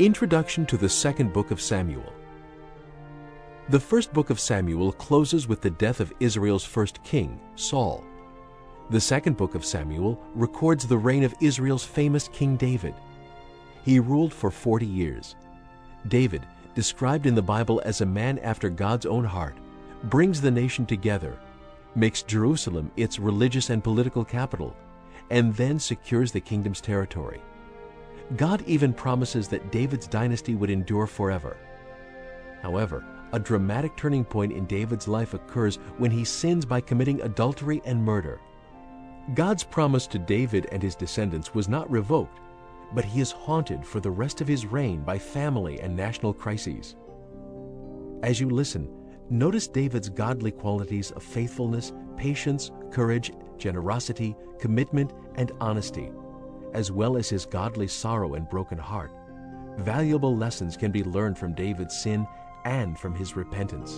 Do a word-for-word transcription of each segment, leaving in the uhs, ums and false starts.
Introduction to the Second Book of Samuel. The first book of Samuel closes with the death of Israel's first king, Saul. The second book of Samuel records the reign of Israel's famous King David. He ruled for forty years. David, described in the Bible as a man after God's own heart, brings the nation together, makes Jerusalem its religious and political capital, and then secures the kingdom's territory. God even promises that David's dynasty would endure forever. However, a dramatic turning point in David's life occurs when he sins by committing adultery and murder. God's promise to David and his descendants was not revoked, but he is haunted for the rest of his reign by family and national crises. As you listen, notice David's godly qualities of faithfulness, patience, courage, generosity, commitment, and honesty, as well as his godly sorrow and broken heart. Valuable lessons can be learned from David's sin and from his repentance.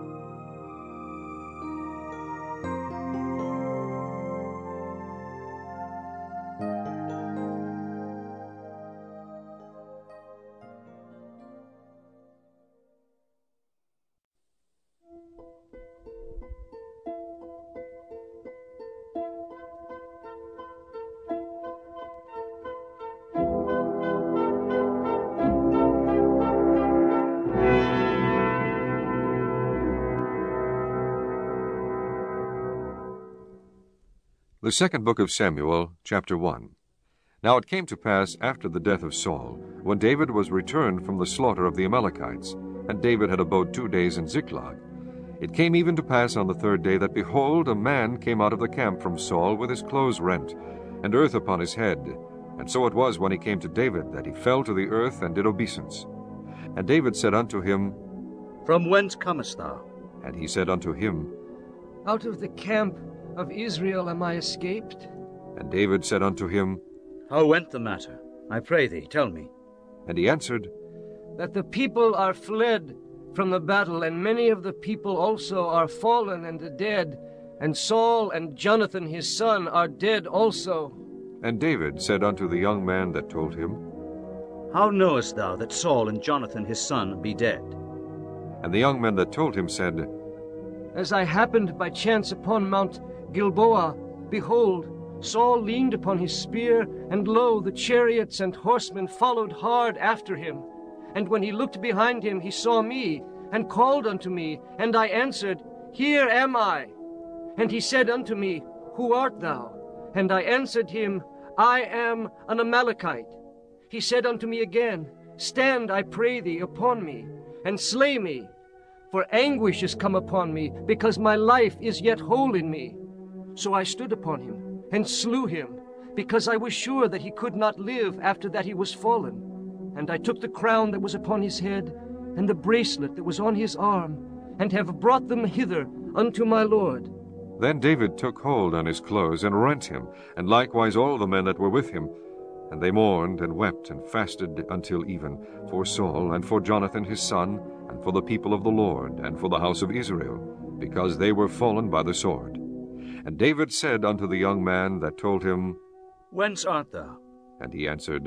The second book of Samuel, chapter one. Now it came to pass after the death of Saul, when David was returned from the slaughter of the Amalekites, and David had abode two days in Ziklag. It came even to pass on the third day that, behold, a man came out of the camp from Saul with his clothes rent, and earth upon his head. And so it was, when he came to David, that he fell to the earth and did obeisance. And David said unto him, From whence comest thou? And he said unto him, Out of the camp of Israel am I escaped. And David said unto him, How went the matter? I pray thee, tell me. And he answered, That the people are fled from the battle, and many of the people also are fallen and dead, and Saul and Jonathan his son are dead also. And David said unto the young man that told him, How knowest thou that Saul and Jonathan his son be dead? And the young man that told him said, As I happened by chance upon Mount Gilboa, behold, Saul leaned upon his spear, and lo, the chariots and horsemen followed hard after him. And when he looked behind him, he saw me, and called unto me, and I answered, Here am I. And he said unto me, Who art thou? And I answered him, I am an Amalekite. He said unto me again, Stand, I pray thee, upon me, and slay me, for anguish is come upon me, because my life is yet whole in me. So I stood upon him, and slew him, because I was sure that he could not live after that he was fallen. And I took the crown that was upon his head, and the bracelet that was on his arm, and have brought them hither unto my lord. Then David took hold on his clothes, and rent him, and likewise all the men that were with him. And they mourned, and wept, and fasted until even, for Saul, and for Jonathan his son, and for the people of the Lord, and for the house of Israel, because they were fallen by the sword. And David said unto the young man that told him, Whence art thou? And he answered,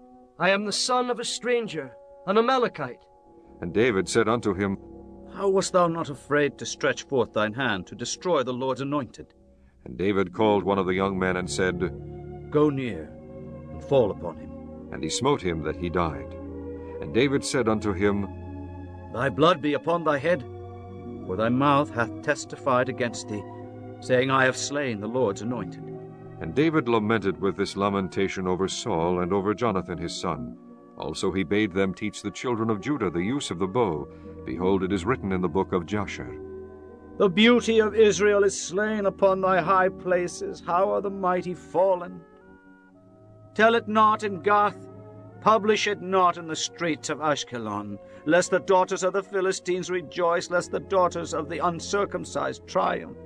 I am the son of a stranger, an Amalekite. And David said unto him, How wast thou not afraid to stretch forth thine hand to destroy the Lord's anointed? And David called one of the young men, and said, Go near, and fall upon him. And he smote him that he died. And David said unto him, Thy blood be upon thy head, for thy mouth hath testified against thee, saying, I have slain the Lord's anointed. And David lamented with this lamentation over Saul and over Jonathan his son. Also he bade them teach the children of Judah the use of the bow. Behold, it is written in the book of Jasher. The beauty of Israel is slain upon thy high places. How are the mighty fallen? Tell it not in Gath, publish it not in the streets of Ashkelon, lest the daughters of the Philistines rejoice, lest the daughters of the uncircumcised triumph.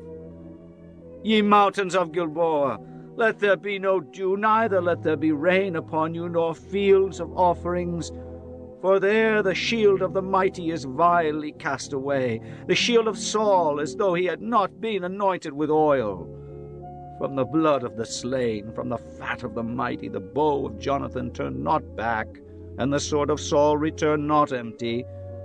Ye mountains of Gilboa, let there be no dew, neither let there be rain upon you, nor fields of offerings. For there the shield of the mighty is vilely cast away, the shield of Saul, as though he had not been anointed with oil. From the blood of the slain, from the fat of the mighty, the bow of Jonathan turned not back, and the sword of Saul returned not empty.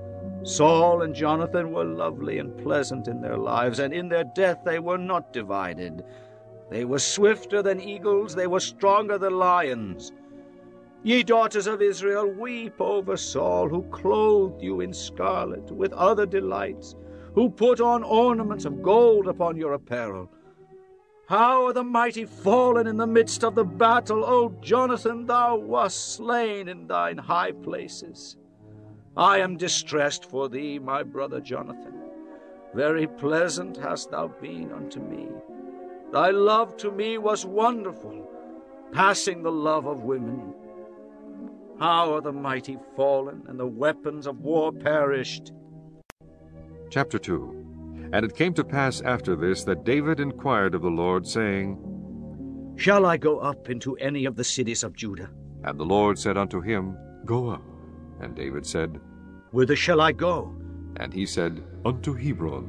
Saul and Jonathan were lovely and pleasant in their lives, and in their death they were not divided. They were swifter than eagles, they were stronger than lions. Ye daughters of Israel, weep over Saul, who clothed you in scarlet with other delights, who put on ornaments of gold upon your apparel. How are the mighty fallen in the midst of the battle! O Jonathan, thou wast slain in thine high places. I am distressed for thee, my brother Jonathan. Very pleasant hast thou been unto me. Thy love to me was wonderful, passing the love of women. How are the mighty fallen, and the weapons of war perished! Chapter two. And it came to pass after this that David inquired of the Lord, saying, Shall I go up into any of the cities of Judah? And the Lord said unto him, Go up. And David said, Whither shall I go? And he said, Unto Hebron.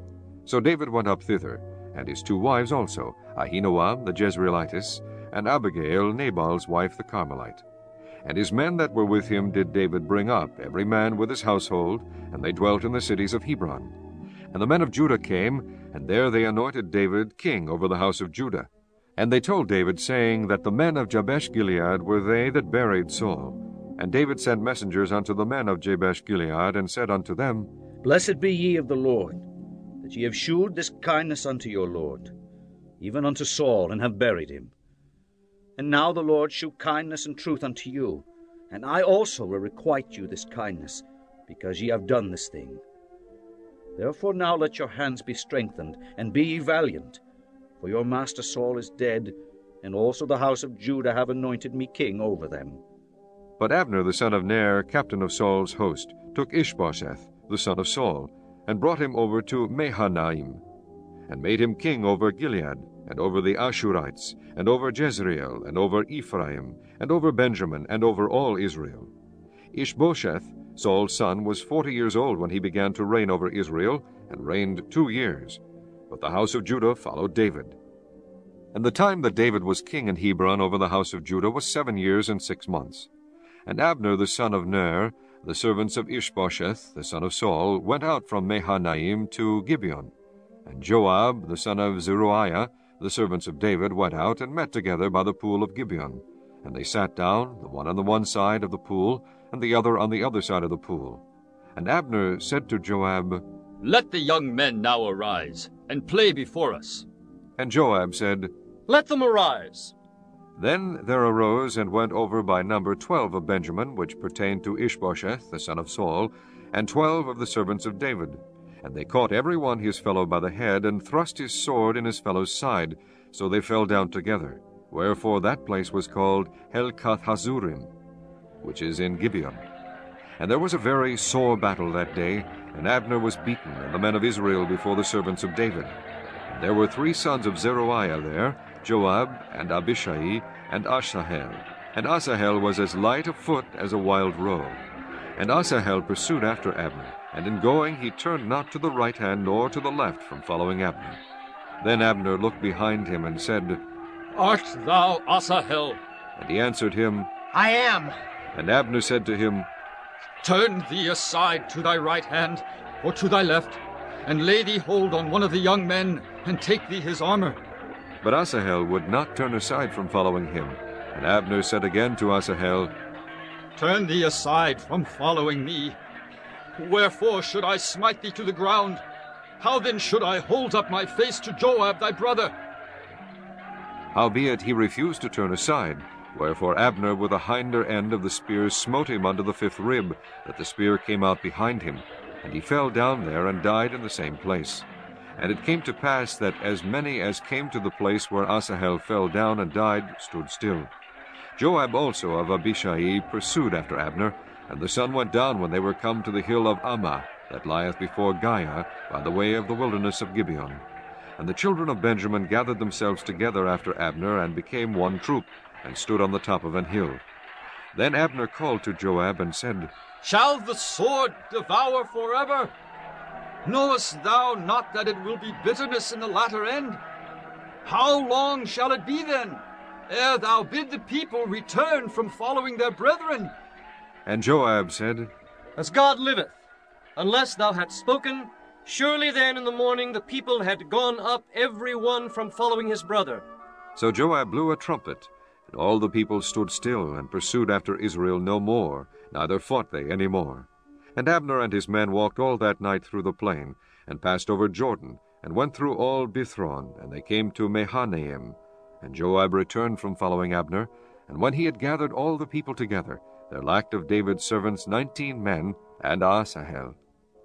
So David went up thither, and his two wives also, Ahinoam the Jezreelitess, and Abigail Nabal's wife the Carmelite. And his men that were with him did David bring up, every man with his household, and they dwelt in the cities of Hebron. And the men of Judah came, and there they anointed David king over the house of Judah. And they told David, saying that the men of Jabesh-Gilead were they that buried Saul. And David sent messengers unto the men of Jabesh-Gilead, and said unto them, Blessed be ye of the Lord, that ye have shewed this kindness unto your Lord, even unto Saul, and have buried him. And now the Lord shew kindness and truth unto you, and I also will requite you this kindness, because ye have done this thing. Therefore now let your hands be strengthened, and be ye valiant, for your master Saul is dead, and also the house of Judah have anointed me king over them. But Abner the son of Ner, captain of Saul's host, took Ishbosheth the son of Saul, and brought him over to Mahanaim, and made him king over Gilead, and over the Ashurites, and over Jezreel, and over Ephraim, and over Benjamin, and over all Israel. Ishbosheth, Saul's son, was forty years old when he began to reign over Israel, and reigned two years. But the house of Judah followed David. And the time that David was king in Hebron over the house of Judah was seven years and six months. And Abner the son of Ner, the servants of Ishbosheth the son of Saul, went out from Mahanaim to Gibeon. And Joab the son of Zeruiah, the servants of David, went out and met together by the pool of Gibeon. And they sat down, the one on the one side of the pool, and the other on the other side of the pool. And Abner said to Joab, Let the young men now arise, and play before us. And Joab said, Let them arise. Then there arose and went over by number twelve of Benjamin, which pertained to Ishbosheth the son of Saul, and twelve of the servants of David. And they caught every one his fellow by the head, and thrust his sword in his fellow's side, so they fell down together. Wherefore that place was called Helkath-Hazurim, which is in Gibeon. And there was a very sore battle that day, and Abner was beaten, and the men of Israel before the servants of David. And there were three sons of Zeruiah there, Joab, and Abishai, and Asahel. And Asahel was as light of foot as a wild roe. And Asahel pursued after Abner, and in going he turned not to the right hand nor to the left from following Abner. Then Abner looked behind him and said, Art thou Asahel? And he answered him, I am. And Abner said to him, Turn thee aside to thy right hand, or to thy left, and lay thee hold on one of the young men, and take thee his armor. But Asahel would not turn aside from following him. And Abner said again to Asahel, Turn thee aside from following me. Wherefore should I smite thee to the ground? How then should I hold up my face to Joab thy brother? Howbeit he refused to turn aside, wherefore Abner with the hinder end of the spear smote him under the fifth rib, that the spear came out behind him, and he fell down there and died in the same place. And it came to pass that as many as came to the place where Asahel fell down and died stood still. Joab also of Abishai pursued after Abner, and the sun went down when they were come to the hill of Ammah, that lieth before Giah, by the way of the wilderness of Gibeon. And the children of Benjamin gathered themselves together after Abner, and became one troop, and stood on the top of an hill. Then Abner called to Joab, and said, Shall the sword devour forever? Knowest thou not that it will be bitterness in the latter end? How long shall it be then, ere thou bid the people return from following their brethren? And Joab said, As God liveth, unless thou hadst spoken, surely then in the morning the people had gone up every one from following his brother. So Joab blew a trumpet, and all the people stood still, and pursued after Israel no more, neither fought they any more. And Abner and his men walked all that night through the plain, and passed over Jordan, and went through all Bithron, and they came to Mahanaim. And Joab returned from following Abner, and when he had gathered all the people together, there lacked of David's servants nineteen men, and Asahel.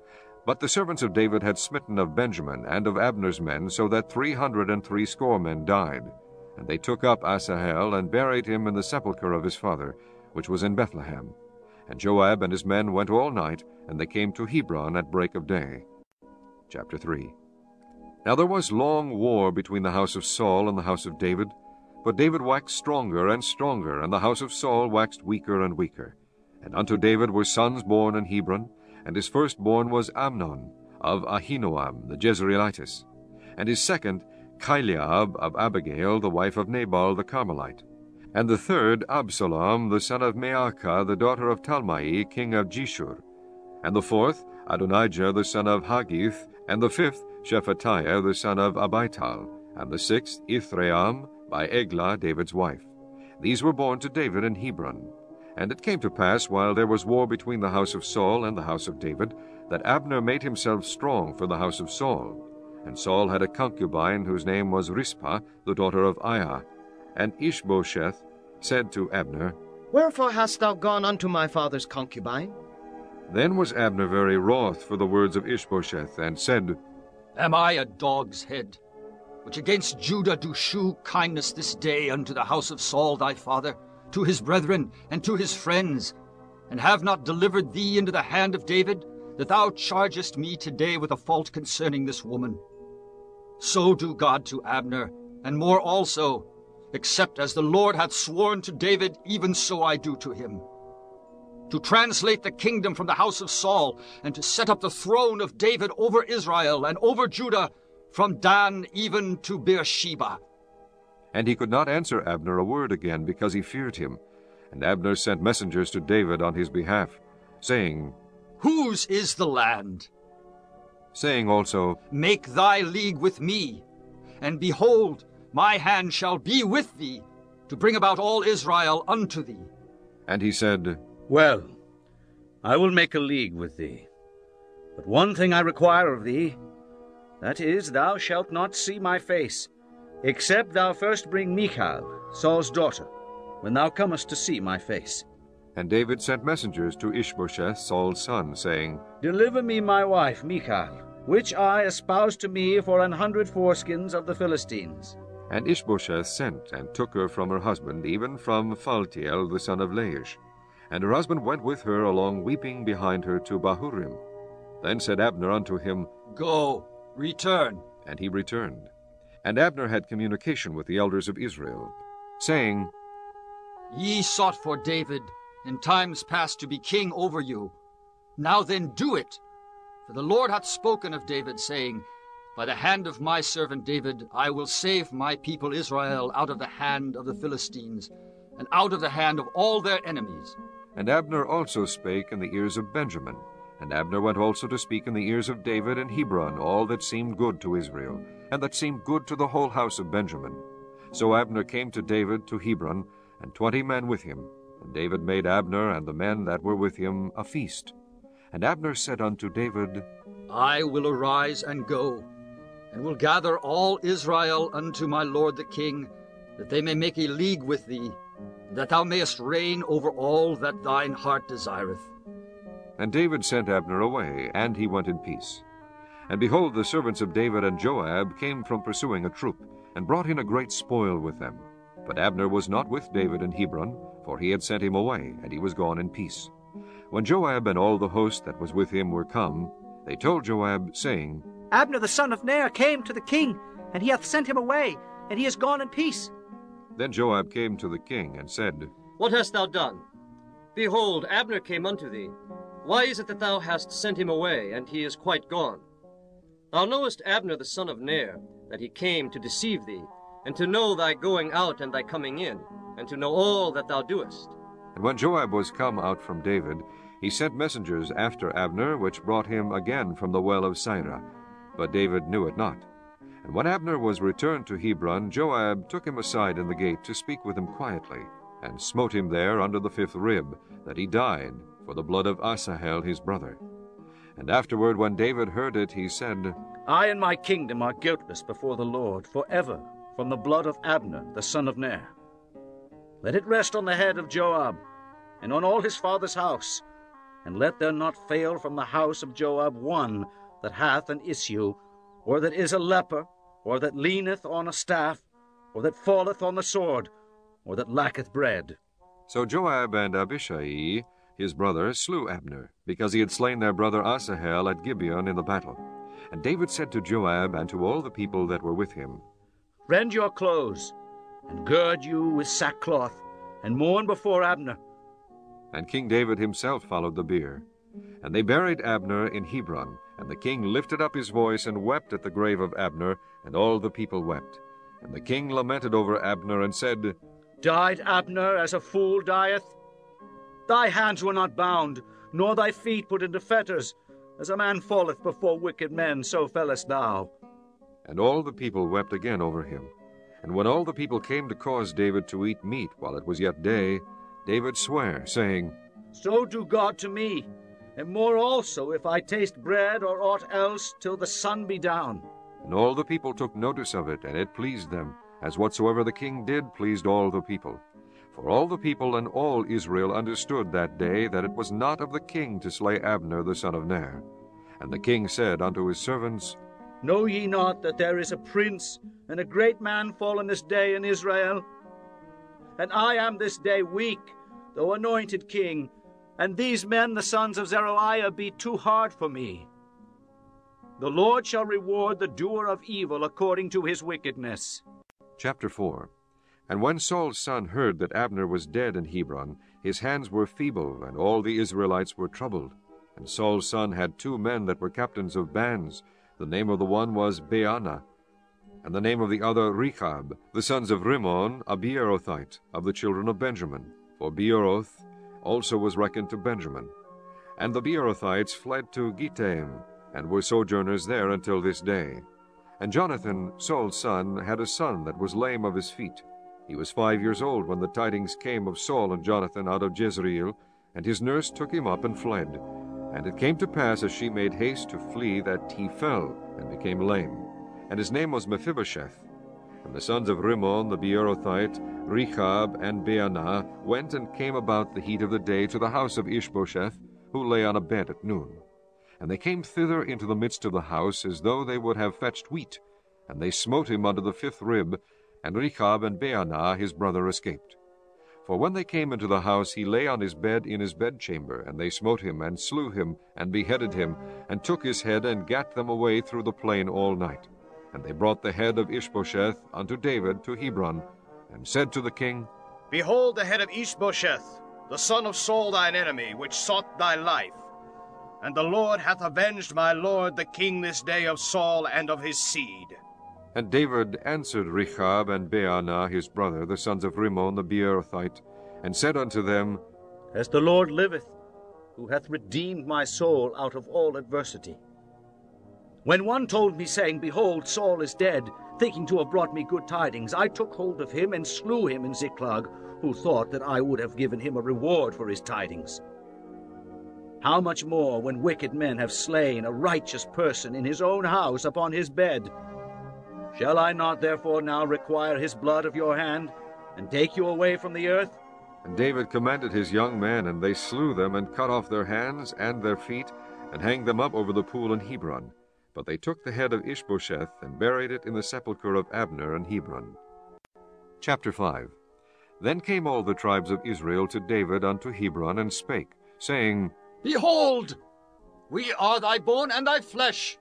But the servants of David had smitten of Benjamin and of Abner's men, so that three hundred and threescore men died. And they took up Asahel, and buried him in the sepulchre of his father, which was in Bethlehem. And Joab and his men went all night, and they came to Hebron at break of day. Chapter three. Now there was long war between the house of Saul and the house of David, but David waxed stronger and stronger, and the house of Saul waxed weaker and weaker. And unto David were sons born in Hebron, and his firstborn was Amnon, of Ahinoam the Jezreelitess, and his second Chileab of Abigail, the wife of Nabal the Carmelite, and the third Absalom the son of Maacah, the daughter of Talmai, king of Geshur, and the fourth Adonijah the son of Haggith, and the fifth Shephatiah the son of Abital, and the sixth Ithream by Eglah David's wife. These were born to David in Hebron. And it came to pass, while there was war between the house of Saul and the house of David, that Abner made himself strong for the house of Saul. And Saul had a concubine whose name was Rizpah, the daughter of Aiah. And Ishbosheth said to Abner, Wherefore hast thou gone unto my father's concubine? Then was Abner very wroth for the words of Ishbosheth, and said, Am I a dog's head, which against Judah do shew kindness this day unto the house of Saul thy father, to his brethren, and to his friends, and have not delivered thee into the hand of David, that thou chargest me today with a fault concerning this woman? So do God to Abner, and more also, except as the Lord hath sworn to David, even so I do to him. To translate the kingdom from the house of Saul, and to set up the throne of David over Israel and over Judah, from Dan even to Beersheba. And he could not answer Abner a word again, because he feared him. And Abner sent messengers to David on his behalf, saying, Whose is the land? Saying also, Make thy league with me, and behold, my hand shall be with thee, to bring about all Israel unto thee. And he said, Well, I will make a league with thee. But one thing I require of thee, that is, thou shalt not see my face, except thou first bring Michal, Saul's daughter, when thou comest to see my face. And David sent messengers to Ishbosheth, Saul's son, saying, Deliver me my wife Michal, which I espoused to me for an hundred foreskins of the Philistines. And Ishbosheth sent, and took her from her husband, even from Phaltiel the son of Laish. And her husband went with her along weeping behind her to Bahurim. Then said Abner unto him, Go, return. And he returned. And Abner had communication with the elders of Israel, saying, Ye sought for David in times past to be king over you. Now then do it. For the Lord hath spoken of David, saying, By the hand of my servant David I will save my people Israel out of the hand of the Philistines, and out of the hand of all their enemies. And Abner also spake in the ears of Benjamin. And Abner went also to speak in the ears of David in Hebron all that seemed good to Israel, and that seemed good to the whole house of Benjamin. So Abner came to David to Hebron, and twenty men with him. And David made Abner and the men that were with him a feast. And Abner said unto David, I will arise and go, and will gather all Israel unto my lord the king, that they may make a league with thee, that thou mayest reign over all that thine heart desireth. And David sent Abner away, and he went in peace. And behold, the servants of David and Joab came from pursuing a troop, and brought in a great spoil with them. But Abner was not with David in Hebron, for he had sent him away, and he was gone in peace. When Joab and all the host that was with him were come, they told Joab, saying, Abner the son of Ner came to the king, and he hath sent him away, and he is gone in peace. Then Joab came to the king, and said, What hast thou done? Behold, Abner came unto thee. Why is it that thou hast sent him away, and he is quite gone? Thou knowest Abner the son of Ner, that he came to deceive thee, and to know thy going out and thy coming in, and to know all that thou doest. And when Joab was come out from David, he sent messengers after Abner, which brought him again from the well of Sirah. But David knew it not. And when Abner was returned to Hebron, Joab took him aside in the gate to speak with him quietly, and smote him there under the fifth rib, that he died, for the blood of Asahel his brother. And afterward, when David heard it, he said, I and my kingdom are guiltless before the Lord forever from the blood of Abner, the son of Ner. Let it rest on the head of Joab, and on all his father's house, and let there not fail from the house of Joab one that hath an issue, or that is a leper, or that leaneth on a staff, or that falleth on the sword, or that lacketh bread. So Joab and Abishai, his brother, slew Abner, because he had slain their brother Asahel at Gibeon in the battle. And David said to Joab and to all the people that were with him, Rend your clothes, and gird you with sackcloth, and mourn before Abner. And King David himself followed the bier. And they buried Abner in Hebron, and the king lifted up his voice and wept at the grave of Abner, and all the people wept. And the king lamented over Abner, and said, Died Abner as a fool dieth? Thy hands were not bound, nor thy feet put into fetters. As a man falleth before wicked men, so fellest thou. And all the people wept again over him. And when all the people came to cause David to eat meat while it was yet day, David sware, saying, So do God to me, and more also, if I taste bread or aught else, till the sun be down. And all the people took notice of it, and it pleased them, as whatsoever the king did pleased all the people. For all the people and all Israel understood that day that it was not of the king to slay Abner the son of Ner. And the king said unto his servants, Know ye not that there is a prince and a great man fallen this day in Israel? And I am this day weak, though anointed king, and these men, the sons of Zeruiah, be too hard for me. The Lord shall reward the doer of evil according to his wickedness. Chapter four. And when Saul's son heard that Abner was dead in Hebron, his hands were feeble, and all the Israelites were troubled. And Saul's son had two men that were captains of bands. The name of the one was Baanah, and the name of the other Rechab, the sons of Rimmon, a Beerothite, of the children of Benjamin. For Beeroth also was reckoned to Benjamin. And the Beerothites fled to Gittaim, and were sojourners there until this day. And Jonathan, Saul's son, had a son that was lame of his feet. He was five years old when the tidings came of Saul and Jonathan out of Jezreel, and his nurse took him up and fled. And it came to pass, as she made haste to flee, that he fell and became lame. And his name was Mephibosheth. And the sons of Rimmon the Beerothite, Rechab and Baanah, went and came about the heat of the day to the house of Ishbosheth, who lay on a bed at noon. And they came thither into the midst of the house, as though they would have fetched wheat. And they smote him under the fifth rib, and Rechab and Baanah his brother escaped. For when they came into the house, he lay on his bed in his bedchamber, and they smote him, and slew him, and beheaded him, and took his head, and gat them away through the plain all night. And they brought the head of Ishbosheth unto David to Hebron, and said to the king, Behold the head of Ishbosheth, the son of Saul thine enemy, which sought thy life. And the Lord hath avenged my lord the king this day of Saul and of his seed. And David answered Rechab and Baanah his brother, the sons of Rimmon the Beerothite, and said unto them, As the Lord liveth, who hath redeemed my soul out of all adversity. When one told me, saying, Behold, Saul is dead, thinking to have brought me good tidings, I took hold of him and slew him in Ziklag, who thought that I would have given him a reward for his tidings. How much more when wicked men have slain a righteous person in his own house upon his bed? Shall I not therefore now require his blood of your hand, and take you away from the earth? And David commanded his young men, and they slew them, and cut off their hands and their feet, and hanged them up over the pool in Hebron. But they took the head of Ishbosheth, and buried it in the sepulchre of Abner in Hebron. Chapter five. Then came all the tribes of Israel to David unto Hebron, and spake, saying, Behold, we are thy bone and thy flesh.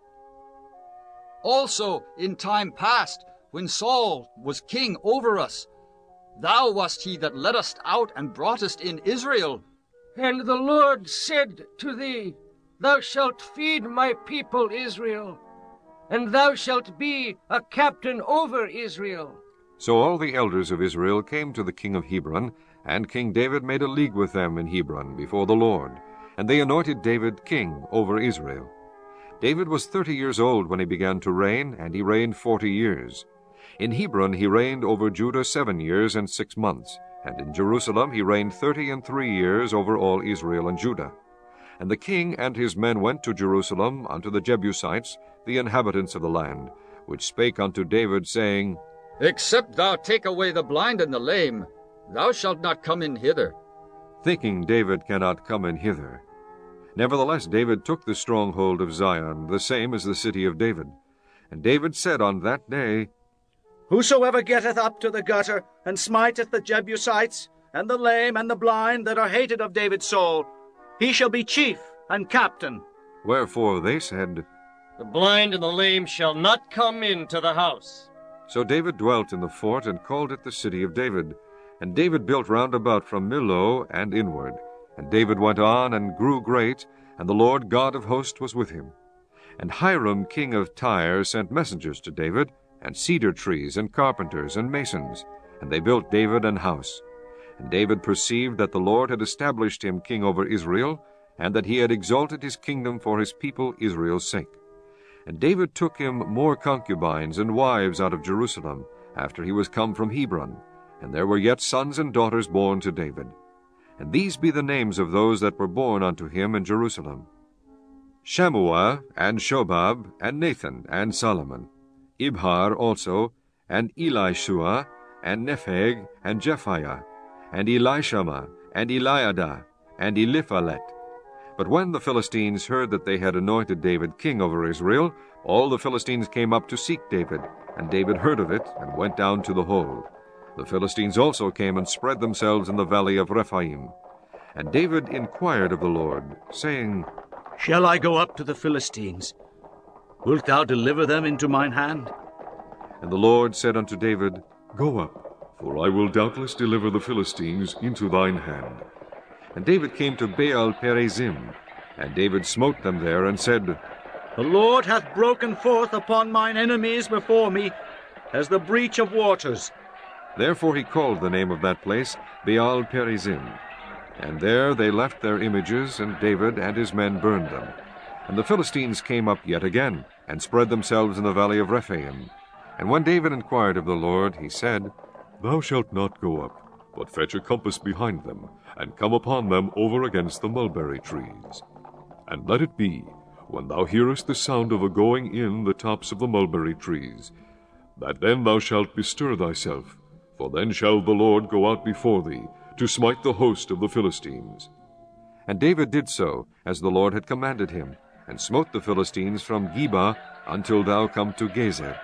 Also in time past, when Saul was king over us, thou wast he that led us out and brought us in Israel. And the Lord said to thee, Thou shalt feed my people Israel, and thou shalt be a captain over Israel. So all the elders of Israel came to the king of Hebron, And King David made a league with them in Hebron before the Lord, and they anointed David king over Israel. David was thirty years old when he began to reign, and he reigned forty years. In Hebron he reigned over Judah seven years and six months, and in Jerusalem he reigned thirty and three years over all Israel and Judah. And the king and his men went to Jerusalem unto the Jebusites, the inhabitants of the land, which spake unto David, saying, Except thou take away the blind and the lame, thou shalt not come in hither. Thinking David cannot come in hither. Nevertheless David took the stronghold of Zion, the same as the city of David. And David said on that day, Whosoever getteth up to the gutter, and smiteth the Jebusites, and the lame and the blind that are hated of David's soul, he shall be chief and captain. Wherefore they said, The blind and the lame shall not come into the house. So David dwelt in the fort, and called it the city of David. And David built round about from Millo and inward. And David went on and grew great, and the Lord God of hosts was with him. And Hiram king of Tyre sent messengers to David, and cedar trees, and carpenters, and masons, and they built David an house. And David perceived that the Lord had established him king over Israel, and that he had exalted his kingdom for his people Israel's sake. And David took him more concubines and wives out of Jerusalem, after he was come from Hebron, and there were yet sons and daughters born to David. And these be the names of those that were born unto him in Jerusalem: Shammua, and Shobab, and Nathan, and Solomon, Ibhar also, and Elishua, and Nepheg, and Jephiah, and Elishama, and Eliada, and Eliphalet. But when the Philistines heard that they had anointed David king over Israel, all the Philistines came up to seek David, and David heard of it, and went down to the hold. The Philistines also came and spread themselves in the valley of Rephaim. And David inquired of the Lord, saying, Shall I go up to the Philistines? Wilt thou deliver them into mine hand? And the Lord said unto David, Go up, for I will doubtless deliver the Philistines into thine hand. And David came to Baal Perazim, and David smote them there, and said, The Lord hath broken forth upon mine enemies before me, as the breach of waters. Therefore he called the name of that place Baal Perazim. And there they left their images, and David and his men burned them. And the Philistines came up yet again, and spread themselves in the valley of Rephaim. And when David inquired of the Lord, he said, Thou shalt not go up, but fetch a compass behind them, and come upon them over against the mulberry trees. And let it be, when thou hearest the sound of a going in the tops of the mulberry trees, that then thou shalt bestir thyself, for then shall the Lord go out before thee, to smite the host of the Philistines. And David did so, as the Lord had commanded him, and smote the Philistines from Geba until thou come to Gezer.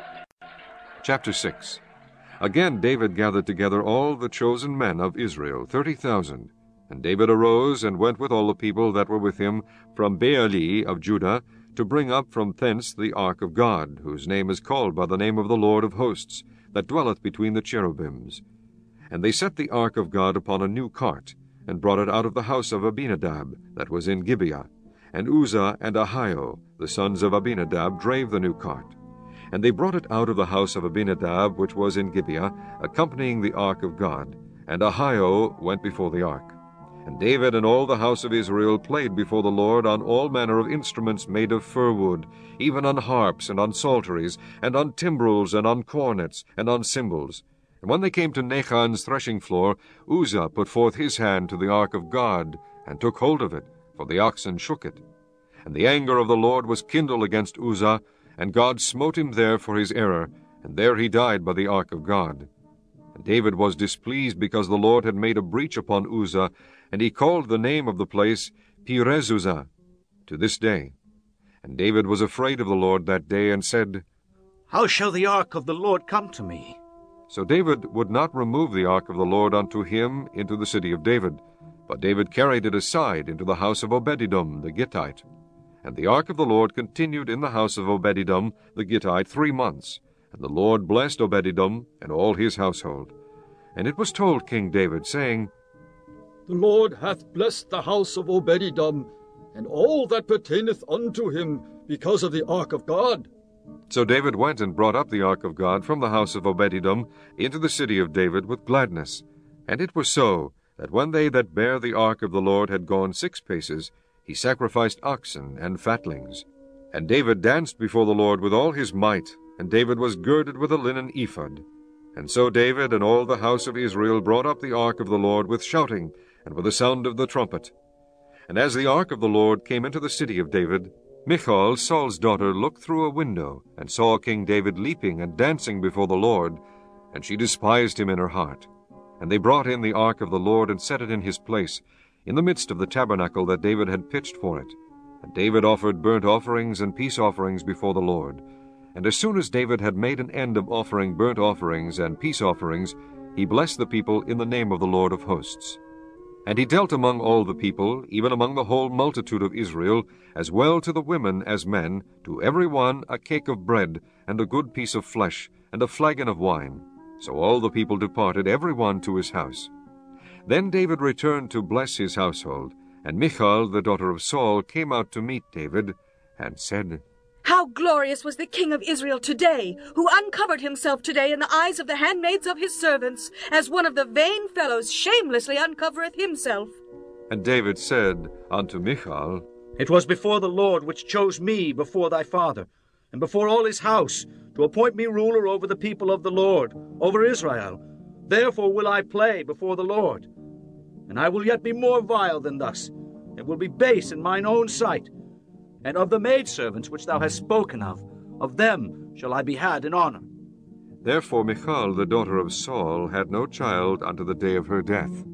Chapter six. Again David gathered together all the chosen men of Israel, thirty thousand. And David arose, and went with all the people that were with him from Baali of Judah, to bring up from thence the ark of God, whose name is called by the name of the Lord of hosts, that dwelleth between the cherubims. And they set the ark of God upon a new cart, and brought it out of the house of Abinadab, that was in Gibeah. And Uzzah and Ahio, the sons of Abinadab, drave the new cart. And they brought it out of the house of Abinadab, which was in Gibeah, accompanying the ark of God. And Ahio went before the ark. And David and all the house of Israel played before the Lord on all manner of instruments made of fir wood, even on harps, and on psalteries, and on timbrels, and on cornets, and on cymbals. And when they came to Nachon's threshing floor, Uzzah put forth his hand to the ark of God, and took hold of it, for the oxen shook it. And the anger of the Lord was kindled against Uzzah, and God smote him there for his error, and there he died by the ark of God. And David was displeased because the Lord had made a breach upon Uzzah, and he called the name of the place Perez-Uzzah to this day. And David was afraid of the Lord that day, and said, How shall the ark of the Lord come to me? So David would not remove the ark of the Lord unto him into the city of David, but David carried it aside into the house of Obededom the Gittite. And the ark of the Lord continued in the house of Obededom the Gittite three months. And the Lord blessed Obededom and all his household. And it was told King David, saying, The Lord hath blessed the house of Obededom, and all that pertaineth unto him, because of the ark of God. So David went and brought up the ark of God from the house of Obededom into the city of David with gladness. And it was so, that when they that bare the ark of the Lord had gone six paces, he sacrificed oxen and fatlings. And David danced before the Lord with all his might, and David was girded with a linen ephod. And so David and all the house of Israel brought up the ark of the Lord with shouting, and with the sound of the trumpet. And as the ark of the Lord came into the city of David, Michal, Saul's daughter, looked through a window, and saw King David leaping and dancing before the Lord, and she despised him in her heart. And they brought in the ark of the Lord, and set it in his place, in the midst of the tabernacle that David had pitched for it. And David offered burnt offerings and peace offerings before the Lord. And as soon as David had made an end of offering burnt offerings and peace offerings, he blessed the people in the name of the Lord of hosts. And he dealt among all the people, even among the whole multitude of Israel, as well to the women as men, to every one a cake of bread, and a good piece of flesh, and a flagon of wine. So all the people departed, every one to his house. Then David returned to bless his household, and Michal, the daughter of Saul, came out to meet David, and said, How glorious was the king of Israel today, who uncovered himself today in the eyes of the handmaids of his servants, as one of the vain fellows shamelessly uncovereth himself. And David said unto Michal, It was before the Lord which chose me before thy father, and before all his house, to appoint me ruler over the people of the Lord, over Israel. Therefore will I play before the Lord. And I will yet be more vile than thus, and will be base in mine own sight. And of the maidservants which thou hast spoken of, of them shall I be had in honor. Therefore Michal, the daughter of Saul, had no child unto the day of her death.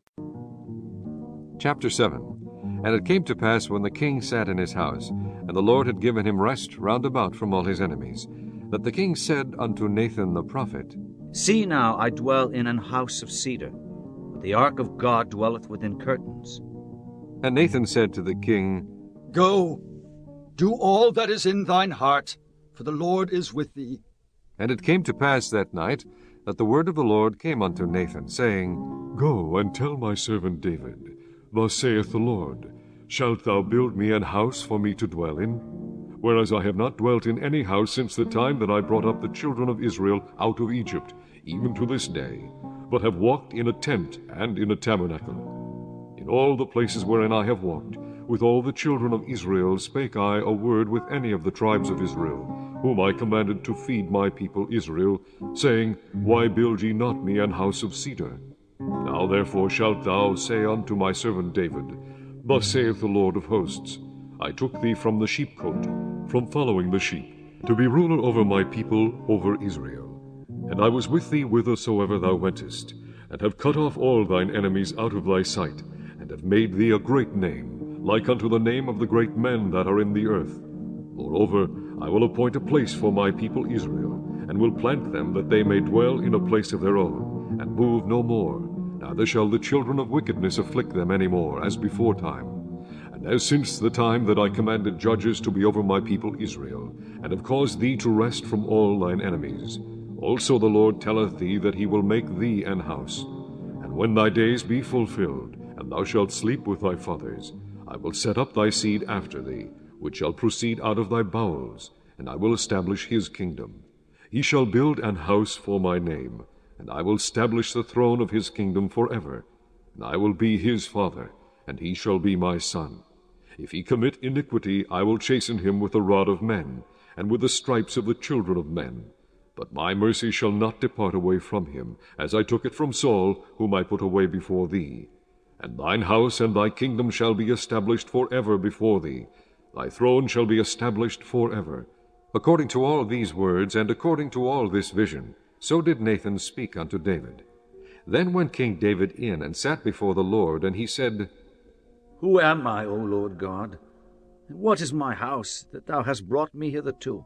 Chapter seven. And it came to pass, when the king sat in his house, and the Lord had given him rest round about from all his enemies, that the king said unto Nathan the prophet, See now, I dwell in an house of cedar, but the ark of God dwelleth within curtains. And Nathan said to the king, Go, do all that is in thine heart, for the Lord is with thee. And it came to pass that night, that the word of the Lord came unto Nathan, saying, Go and tell my servant David, Thus saith the Lord, Shalt thou build me an house for me to dwell in? Whereas I have not dwelt in any house since the time that I brought up the children of Israel out of Egypt, even to this day, but have walked in a tent and in a tabernacle. In all the places wherein I have walked, with all the children of Israel spake I a word with any of the tribes of Israel, whom I commanded to feed my people Israel, saying, Why build ye not me an house of cedar? Now therefore shalt thou say unto my servant David, Thus saith the Lord of hosts, I took thee from the sheepcote, from following the sheep, to be ruler over my people, over Israel. And I was with thee whithersoever thou wentest, and have cut off all thine enemies out of thy sight, and have made thee a great name, like unto the name of the great men that are in the earth. Moreover, I will appoint a place for my people Israel, and will plant them that they may dwell in a place of their own, and move no more. Neither shall the children of wickedness afflict them any more, as before time. And as since the time that I commanded judges to be over my people Israel, and have caused thee to rest from all thine enemies, also the Lord telleth thee that he will make thee an house. And when thy days be fulfilled, and thou shalt sleep with thy fathers, I will set up thy seed after thee, which shall proceed out of thy bowels, and I will establish his kingdom. He shall build an house for my name, and I will establish the throne of his kingdom forever. And I will be his father, and he shall be my son. If he commit iniquity, I will chasten him with the rod of men, and with the stripes of the children of men. But my mercy shall not depart away from him, as I took it from Saul, whom I put away before thee. And thine house and thy kingdom shall be established forever before thee. Thy throne shall be established forever. According to all these words, and according to all this vision, so did Nathan speak unto David. Then went King David in, and sat before the Lord, and he said, Who am I, O Lord God? And what is my house, that thou hast brought me hitherto?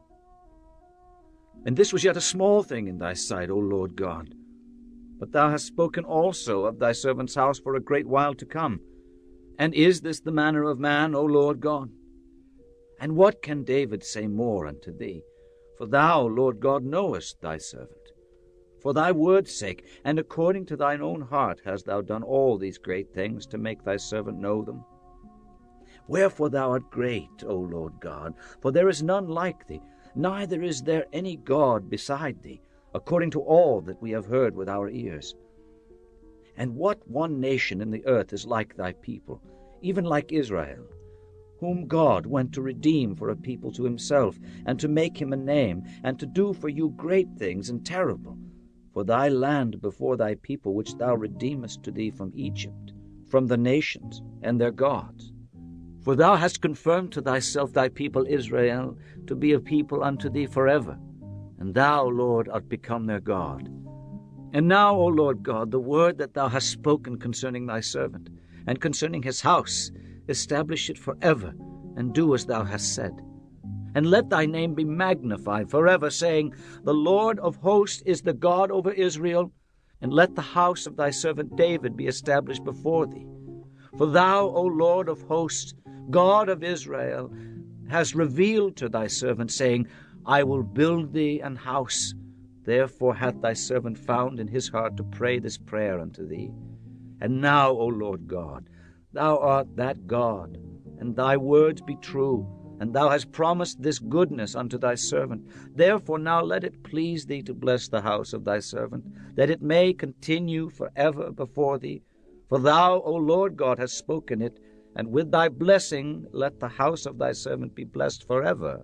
And this was yet a small thing in thy sight, O Lord God. But thou hast spoken also of thy servant's house for a great while to come. And is this the manner of man, O Lord God? And what can David say more unto thee? For thou, Lord God, knowest thy servant. For thy word's sake, and according to thine own heart, hast thou done all these great things to make thy servant know them. Wherefore thou art great, O Lord God, for there is none like thee, neither is there any God beside thee, according to all that we have heard with our ears. And what one nation in the earth is like thy people, even like Israel, whom God went to redeem for a people to himself, and to make him a name, and to do for you great things and terrible, for thy land before thy people, which thou redeemest to thee from Egypt, from the nations and their gods. For thou hast confirmed to thyself thy people Israel to be a people unto thee forever, and thou, Lord, art become their God. And now, O Lord God, the word that thou hast spoken concerning thy servant, and concerning his house, establish it forever, and do as thou hast said. And let thy name be magnified forever, saying, The Lord of hosts is the God over Israel, and let the house of thy servant David be established before thee. For thou, O Lord of hosts, God of Israel, hast revealed to thy servant, saying, I will build thee an house. Therefore hath thy servant found in his heart to pray this prayer unto thee. And now, O Lord God, thou art that God, and thy words be true, and thou hast promised this goodness unto thy servant. Therefore now let it please thee to bless the house of thy servant, that it may continue forever before thee. For thou, O Lord God, hast spoken it, and with thy blessing let the house of thy servant be blessed forever.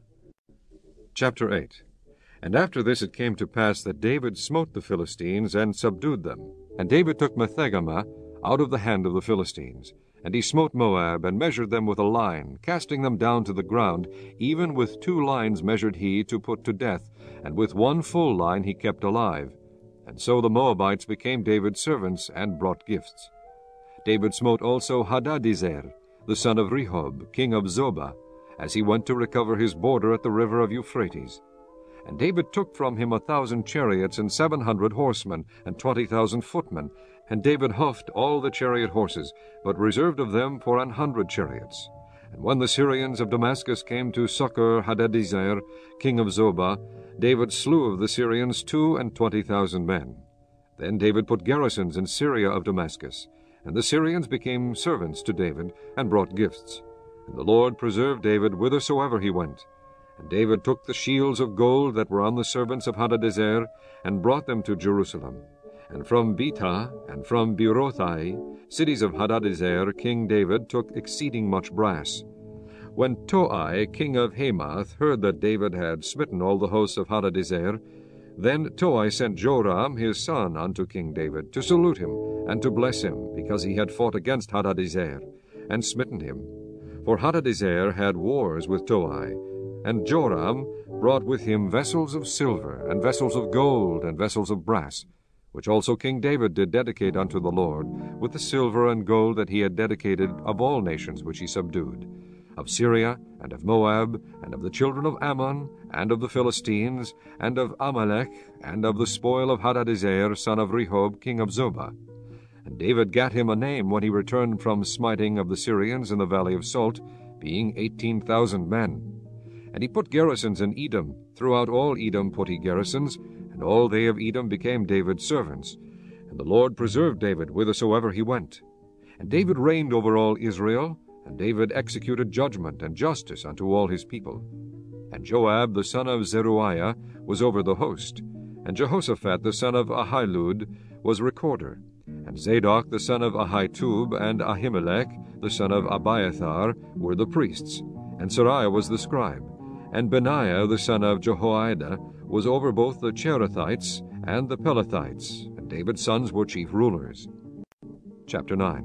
Chapter eight. And after this it came to pass that David smote the Philistines and subdued them. And David took Methegama out of the hand of the Philistines. And he smote Moab, and measured them with a line, casting them down to the ground. Even with two lines measured he to put to death, and with one full line he kept alive. And so the Moabites became David's servants, and brought gifts. David smote also Hadadezer, the son of Rehob, king of Zobah, as he went to recover his border at the river of Euphrates. And David took from him a thousand chariots, and seven hundred horsemen, and twenty thousand footmen. And David houghed all the chariot horses, but reserved of them for an hundred chariots. And when the Syrians of Damascus came to succor Hadadezer, king of Zobah, David slew of the Syrians two and twenty thousand men. Then David put garrisons in Syria of Damascus, and the Syrians became servants to David, and brought gifts. And the Lord preserved David whithersoever he went. And David took the shields of gold that were on the servants of Hadadezer, and brought them to Jerusalem. And from Betah and from Berothai, cities of Hadadezer, King David took exceeding much brass. When Toi, king of Hamath, heard that David had smitten all the hosts of Hadadezer, then Toi sent Joram his son unto King David, to salute him, and to bless him, because he had fought against Hadadezer, and smitten him. For Hadadezer had wars with Toi, and Joram brought with him vessels of silver, and vessels of gold, and vessels of brass, which also King David did dedicate unto the Lord, with the silver and gold that he had dedicated of all nations which he subdued, of Syria, and of Moab, and of the children of Ammon, and of the Philistines, and of Amalek, and of the spoil of Hadadezer, son of Rehob, king of Zobah. And David gat him a name when he returned from smiting of the Syrians in the valley of Salt, being eighteen thousand men. And he put garrisons in Edom. Throughout all Edom put he garrisons, and all they of Edom became David's servants. And the Lord preserved David whithersoever he went. And David reigned over all Israel, and David executed judgment and justice unto all his people. And Joab the son of Zeruiah was over the host, and Jehoshaphat the son of Ahilud was recorder, and Zadok the son of Ahitub and Ahimelech the son of Abiathar were the priests, and Sariah was the scribe, and Benaiah the son of Jehoiada was over both the Cherethites and the Pelethites, and David's sons were chief rulers. Chapter nine.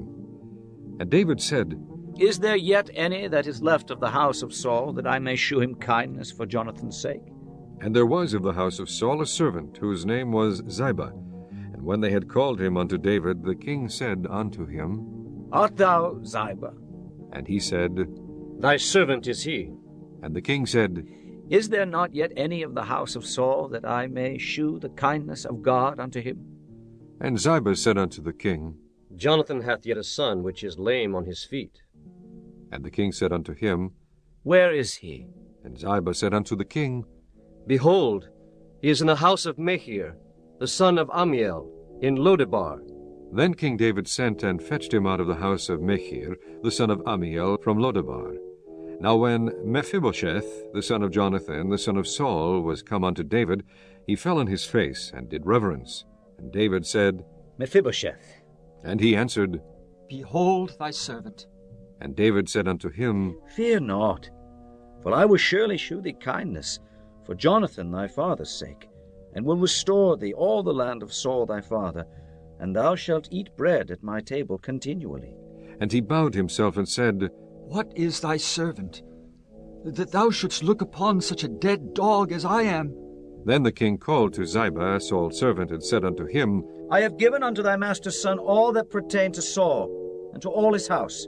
And David said, Is there yet any that is left of the house of Saul, that I may shew him kindness for Jonathan's sake? And there was of the house of Saul a servant, whose name was Ziba. And when they had called him unto David, the king said unto him, Art thou Ziba? And he said, Thy servant is he. And the king said, Is there not yet any of the house of Saul, that I may shew the kindness of God unto him? And Ziba said unto the king, Jonathan hath yet a son, which is lame on his feet. And the king said unto him, Where is he? And Ziba said unto the king, Behold, he is in the house of Machir, the son of Amiel, in Lodebar. Then King David sent and fetched him out of the house of Machir, the son of Amiel, from Lodebar. Now when Mephibosheth, the son of Jonathan, the son of Saul, was come unto David, he fell on his face, and did reverence. And David said, Mephibosheth. And he answered, Behold thy servant. And David said unto him, Fear not, for I will surely shew thee kindness, for Jonathan thy father's sake, and will restore thee all the land of Saul thy father, and thou shalt eat bread at my table continually. And he bowed himself and said, What is thy servant, that thou shouldst look upon such a dead dog as I am? Then the king called to Ziba, Saul's servant, and said unto him, I have given unto thy master's son all that pertain to Saul, and to all his house.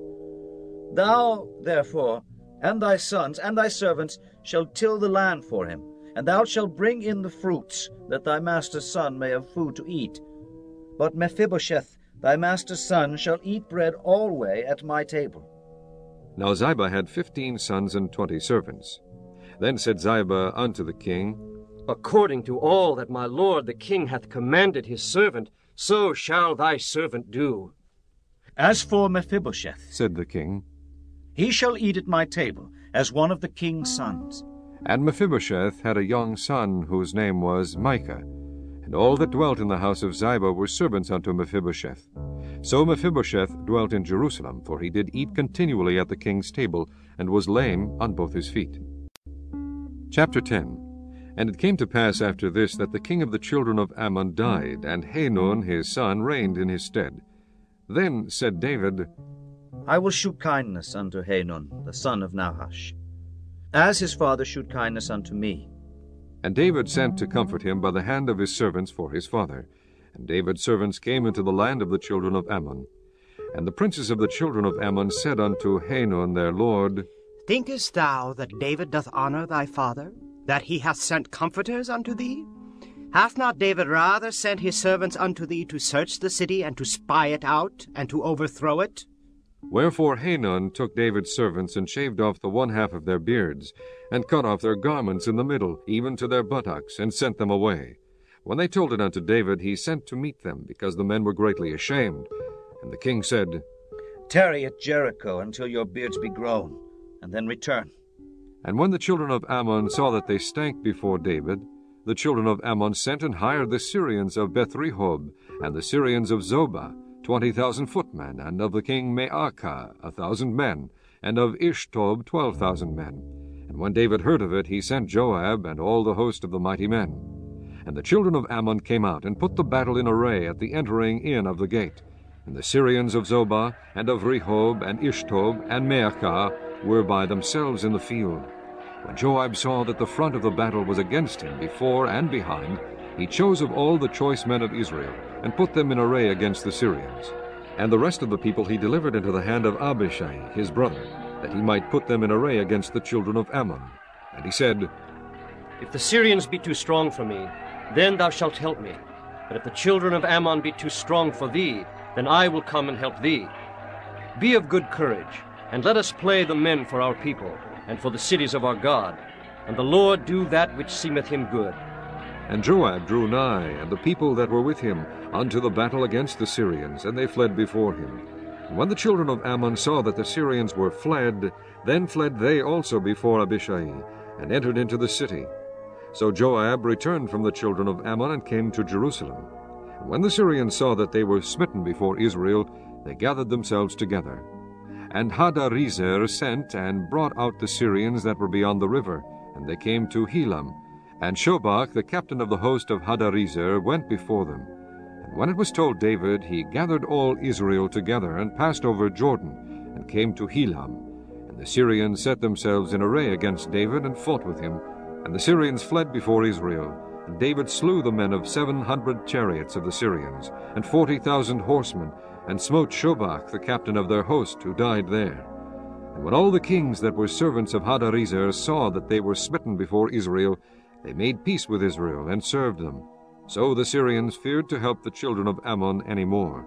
Thou, therefore, and thy sons, and thy servants, shall till the land for him, and thou shalt bring in the fruits, that thy master's son may have food to eat. But Mephibosheth, thy master's son, shall eat bread alway at my table. Now Ziba had fifteen sons and twenty servants. Then said Ziba unto the king, According to all that my lord the king hath commanded his servant, so shall thy servant do. As for Mephibosheth, said the king, he shall eat at my table, as one of the king's sons. And Mephibosheth had a young son, whose name was Micah. And all that dwelt in the house of Ziba were servants unto Mephibosheth. So Mephibosheth dwelt in Jerusalem, for he did eat continually at the king's table, and was lame on both his feet. Chapter ten. And it came to pass after this that the king of the children of Ammon died, and Hanun his son reigned in his stead. Then said David, I will shew kindness unto Hanun, the son of Nahash, as his father shewed kindness unto me. And David sent to comfort him by the hand of his servants for his father. And David's servants came into the land of the children of Ammon. And the princes of the children of Ammon said unto Hanun their lord, Thinkest thou that David doth honor thy father, that he hath sent comforters unto thee? Hath not David rather sent his servants unto thee to search the city, and to spy it out, and to overthrow it? Wherefore Hanun took David's servants, and shaved off the one half of their beards, and cut off their garments in the middle, even to their buttocks, and sent them away. When they told it unto David, he sent to meet them, because the men were greatly ashamed. And the king said, Tarry at Jericho until your beards be grown, and then return. And when the children of Ammon saw that they stank before David, the children of Ammon sent and hired the Syrians of Beth-rehob, and the Syrians of Zobah, twenty thousand footmen, and of the king Maacah a thousand men, and of Ishtob twelve thousand men. And when David heard of it, he sent Joab and all the host of the mighty men. And the children of Ammon came out, and put the battle in array at the entering in of the gate. And the Syrians of Zobah, and of Rehob, and Ishtob, and Maacah were by themselves in the field. When Joab saw that the front of the battle was against him, before and behind, he chose of all the choice men of Israel, and put them in array against the Syrians. And the rest of the people he delivered into the hand of Abishai his brother, that he might put them in array against the children of Ammon. And he said, If the Syrians be too strong for me, then thou shalt help me. But if the children of Ammon be too strong for thee, then I will come and help thee. Be of good courage, and let us play the men for our people, and for the cities of our God, and the Lord do that which seemeth him good. And Joab drew nigh, and the people that were with him, unto the battle against the Syrians, and they fled before him. And when the children of Ammon saw that the Syrians were fled, then fled they also before Abishai, and entered into the city. So Joab returned from the children of Ammon, and came to Jerusalem. And when the Syrians saw that they were smitten before Israel, they gathered themselves together. And Hadarezer sent and brought out the Syrians that were beyond the river, and they came to Helam. And Shobach, the captain of the host of Hadarezer, went before them. And when it was told David, he gathered all Israel together, and passed over Jordan, and came to Helam. And the Syrians set themselves in array against David, and fought with him. And the Syrians fled before Israel. And David slew the men of seven hundred chariots of the Syrians, and forty thousand horsemen, and smote Shobach, the captain of their host, who died there. And when all the kings that were servants of Hadarezer saw that they were smitten before Israel, they made peace with Israel, and served them. So the Syrians feared to help the children of Ammon any more.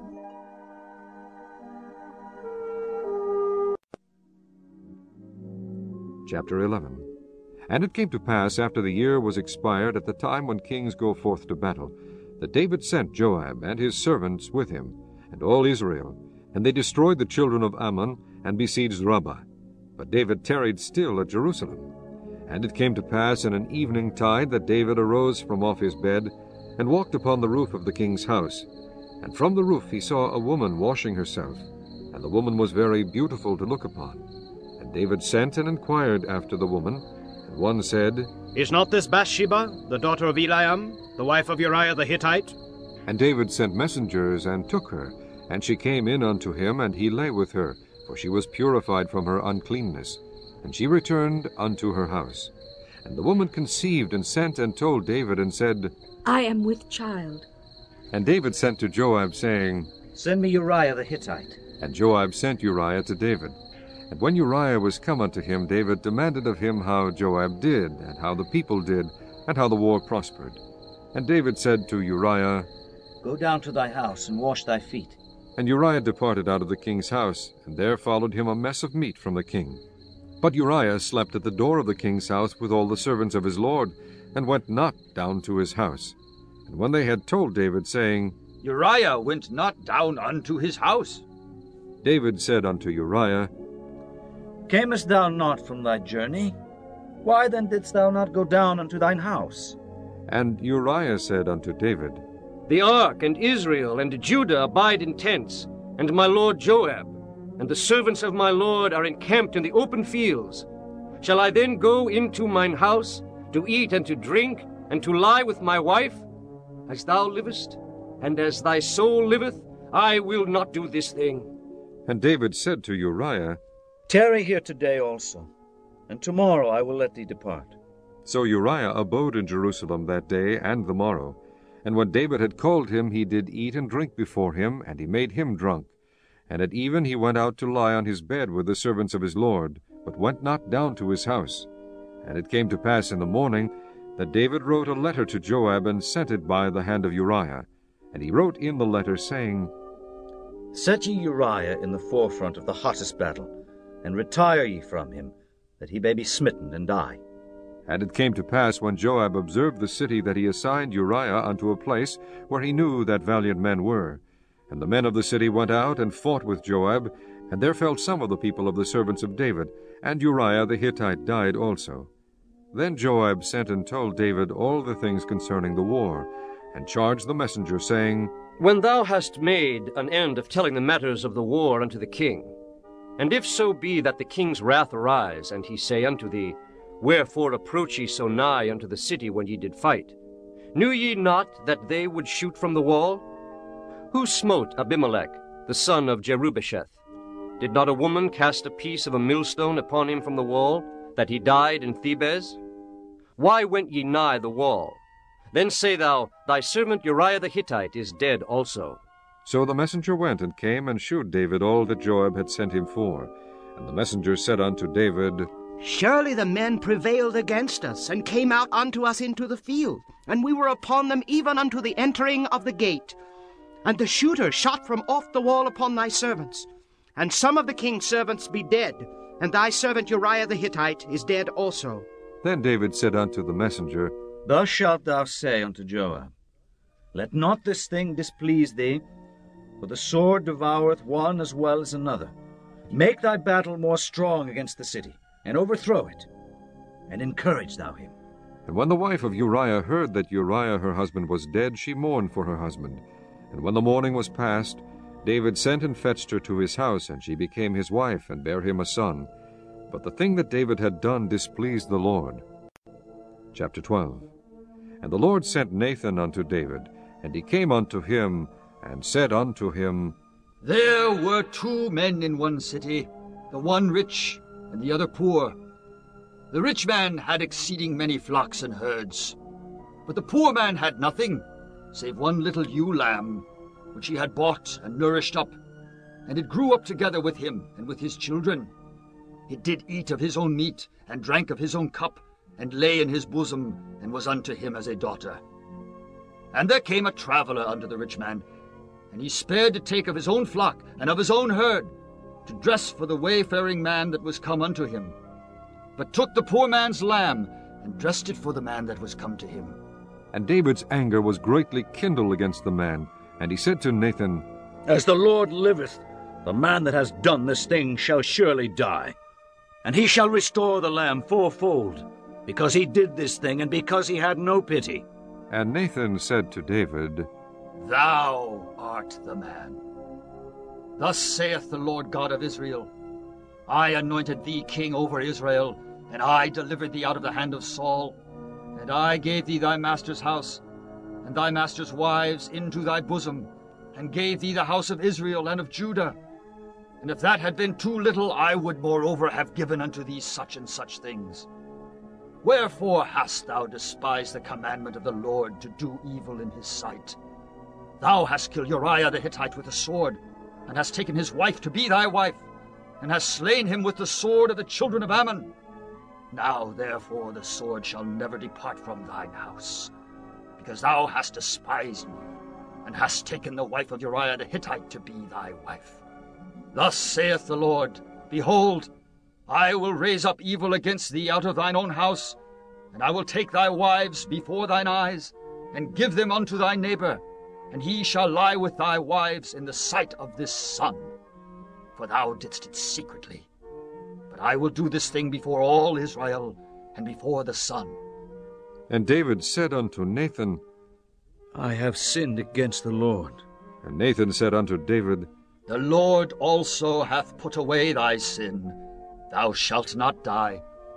Chapter eleven. And it came to pass, after the year was expired, at the time when kings go forth to battle, that David sent Joab and his servants with him, and all Israel, and they destroyed the children of Ammon, and besieged Rabbah. But David tarried still at Jerusalem. And it came to pass in an evening tide that David arose from off his bed, and walked upon the roof of the king's house. And from the roof he saw a woman washing herself, and the woman was very beautiful to look upon. And David sent and inquired after the woman, and one said, Is not this Bathsheba, the daughter of Eliam, the wife of Uriah the Hittite? And David sent messengers, and took her, and she came in unto him, and he lay with her, for she was purified from her uncleanness. And she returned unto her house. And the woman conceived, and sent and told David, and said, I am with child. And David sent to Joab, saying, Send me Uriah the Hittite. And Joab sent Uriah to David. And when Uriah was come unto him, David demanded of him how Joab did, and how the people did, and how the war prospered. And David said to Uriah, Go down to thy house, and wash thy feet. And Uriah departed out of the king's house, and there followed him a mess of meat from the king. But Uriah slept at the door of the king's house with all the servants of his lord, and went not down to his house. And when they had told David, saying, Uriah went not down unto his house, David said unto Uriah, Camest thou not from thy journey? Why then didst thou not go down unto thine house? And Uriah said unto David, The ark and Israel and Judah abide in tents, and my lord Joab, and the servants of my lord are encamped in the open fields. Shall I then go into mine house, to eat and to drink, and to lie with my wife? As thou livest, and as thy soul liveth, I will not do this thing. And David said to Uriah, Tarry here today also, and tomorrow I will let thee depart. So Uriah abode in Jerusalem that day and the morrow. And when David had called him, he did eat and drink before him, and he made him drunk. And at even he went out to lie on his bed with the servants of his lord, but went not down to his house. And it came to pass in the morning that David wrote a letter to Joab, and sent it by the hand of Uriah. And he wrote in the letter, saying, Set ye Uriah in the forefront of the hottest battle, and retire ye from him, that he may be smitten and die. And it came to pass, when Joab observed the city, that he assigned Uriah unto a place where he knew that valiant men were. And the men of the city went out and fought with Joab, and there fell some of the people of the servants of David, and Uriah the Hittite died also. Then Joab sent and told David all the things concerning the war, and charged the messenger, saying, When thou hast made an end of telling the matters of the war unto the king, and if so be that the king's wrath arise, and he say unto thee, Wherefore approach ye so nigh unto the city when ye did fight? Knew ye not that they would shoot from the wall? Who smote Abimelech, the son of Jerubbesheth? Did not a woman cast a piece of a millstone upon him from the wall, that he died in Thebez? Why went ye nigh the wall? Then say thou, Thy servant Uriah the Hittite is dead also. So the messenger went and came and shewed David all that Joab had sent him for. And the messenger said unto David, Surely the men prevailed against us, and came out unto us into the field, and we were upon them even unto the entering of the gate. And the shooter shot from off the wall upon thy servants. And some of the king's servants be dead, and thy servant Uriah the Hittite is dead also. Then David said unto the messenger, Thus shalt thou say unto Joab, Let not this thing displease thee, for the sword devoureth one as well as another. Make thy battle more strong against the city, and overthrow it, and encourage thou him. And when the wife of Uriah heard that Uriah her husband was dead, she mourned for her husband. And when the mourning was past, David sent and fetched her to his house, and she became his wife, and bare him a son. But the thing that David had done displeased the Lord. Chapter twelve. And the Lord sent Nathan unto David, and he came unto him, and said unto him, There were two men in one city, the one rich, and the other poor. The rich man had exceeding many flocks and herds, but the poor man had nothing, save one little ewe lamb, which he had bought and nourished up, and it grew up together with him and with his children. It did eat of his own meat, and drank of his own cup, and lay in his bosom, and was unto him as a daughter. And there came a traveller unto the rich man, and he spared to take of his own flock and of his own herd, to dress for the wayfaring man that was come unto him, but took the poor man's lamb, and dressed it for the man that was come to him. And David's anger was greatly kindled against the man, and he said to Nathan, As the Lord liveth, the man that has done this thing shall surely die, and he shall restore the lamb fourfold, because he did this thing, and because he had no pity. And Nathan said to David, Thou art the man. Thus saith the Lord God of Israel, I anointed thee king over Israel, and I delivered thee out of the hand of Saul, and I gave thee thy master's house, and thy master's wives into thy bosom, and gave thee the house of Israel and of Judah. And if that had been too little, I would moreover have given unto thee such and such things. Wherefore hast thou despised the commandment of the Lord to do evil in his sight? Thou hast killed Uriah the Hittite with a sword, and hast taken his wife to be thy wife, and hast slain him with the sword of the children of Ammon. Now therefore the sword shall never depart from thine house, because thou hast despised me, and hast taken the wife of Uriah the Hittite to be thy wife. Thus saith the Lord, Behold, I will raise up evil against thee out of thine own house, and I will take thy wives before thine eyes, and give them unto thy neighbor, and he shall lie with thy wives in the sight of this sun. For thou didst it secretly. But I will do this thing before all Israel, and before the sun. And David said unto Nathan, I have sinned against the Lord. And Nathan said unto David, The Lord also hath put away thy sin. Thou shalt not die.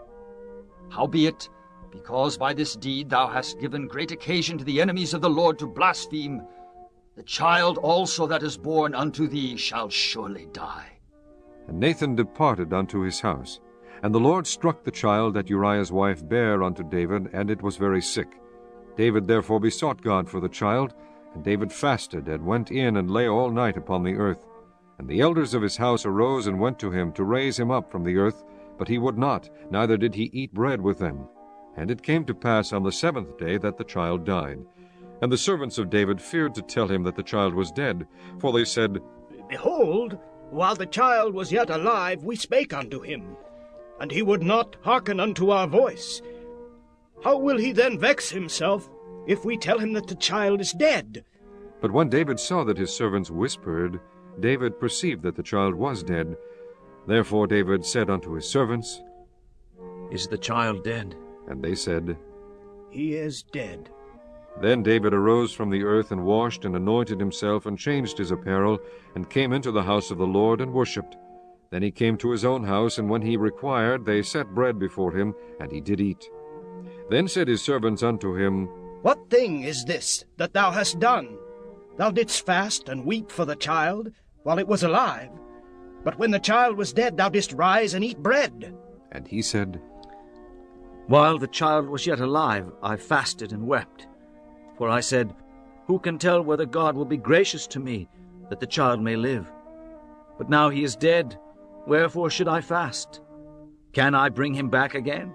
Howbeit, because by this deed thou hast given great occasion to the enemies of the Lord to blaspheme, the child also that is born unto thee shall surely die. And Nathan departed unto his house. And the Lord struck the child that Uriah's wife bare unto David, and it was very sick. David therefore besought God for the child, and David fasted, and went in and lay all night upon the earth. And the elders of his house arose and went to him to raise him up from the earth, but he would not, neither did he eat bread with them. And it came to pass on the seventh day that the child died. And the servants of David feared to tell him that the child was dead, for they said, Behold, while the child was yet alive, we spake unto him, and he would not hearken unto our voice. How will he then vex himself, if we tell him that the child is dead? But when David saw that his servants whispered, David perceived that the child was dead. Therefore David said unto his servants, Is the child dead? And they said, He is dead. Then David arose from the earth, and washed, and anointed himself, and changed his apparel, and came into the house of the Lord, and worshipped. Then he came to his own house, and when he required, they set bread before him, and he did eat. Then said his servants unto him, What thing is this that thou hast done? Thou didst fast and weep for the child, while it was alive. But when the child was dead, thou didst rise and eat bread. And he said, While the child was yet alive, I fasted and wept. For I said, Who can tell whether God will be gracious to me, that the child may live? But now he is dead, wherefore should I fast? Can I bring him back again?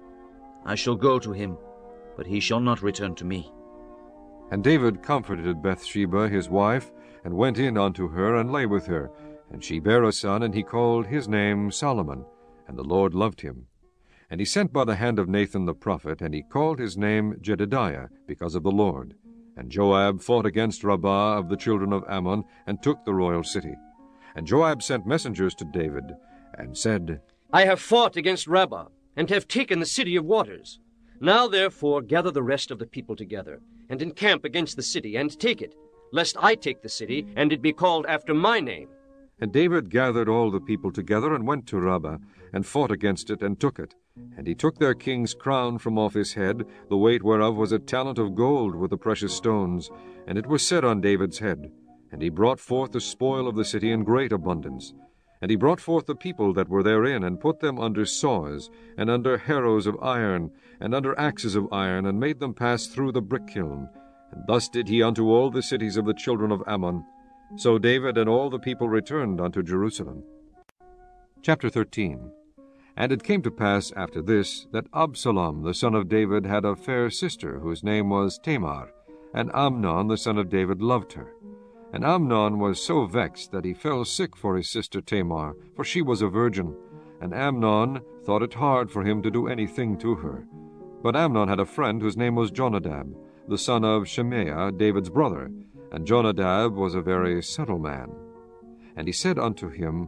I shall go to him, but he shall not return to me. And David comforted Bathsheba his wife, and went in unto her, and lay with her. And she bare a son, and he called his name Solomon, and the Lord loved him. And he sent by the hand of Nathan the prophet, and he called his name Jedidiah, because of the Lord. And Joab fought against Rabbah of the children of Ammon, and took the royal city. And Joab sent messengers to David, and said, I have fought against Rabbah, and have taken the city of waters. Now therefore gather the rest of the people together, and encamp against the city, and take it, lest I take the city, and it be called after my name. And David gathered all the people together, and went to Rabbah, and fought against it, and took it. And he took their king's crown from off his head, the weight whereof was a talent of gold with the precious stones, and it was set on David's head. And he brought forth the spoil of the city in great abundance. And he brought forth the people that were therein, and put them under saws, and under harrows of iron, and under axes of iron, and made them pass through the brick kiln. And thus did he unto all the cities of the children of Ammon. So David and all the people returned unto Jerusalem. Chapter thirteen. And it came to pass after this, that Absalom the son of David had a fair sister, whose name was Tamar, and Amnon the son of David loved her. And Amnon was so vexed that he fell sick for his sister Tamar, for she was a virgin. And Amnon thought it hard for him to do anything to her. But Amnon had a friend whose name was Jonadab, the son of Shimea, David's brother. And Jonadab was a very subtle man. And he said unto him,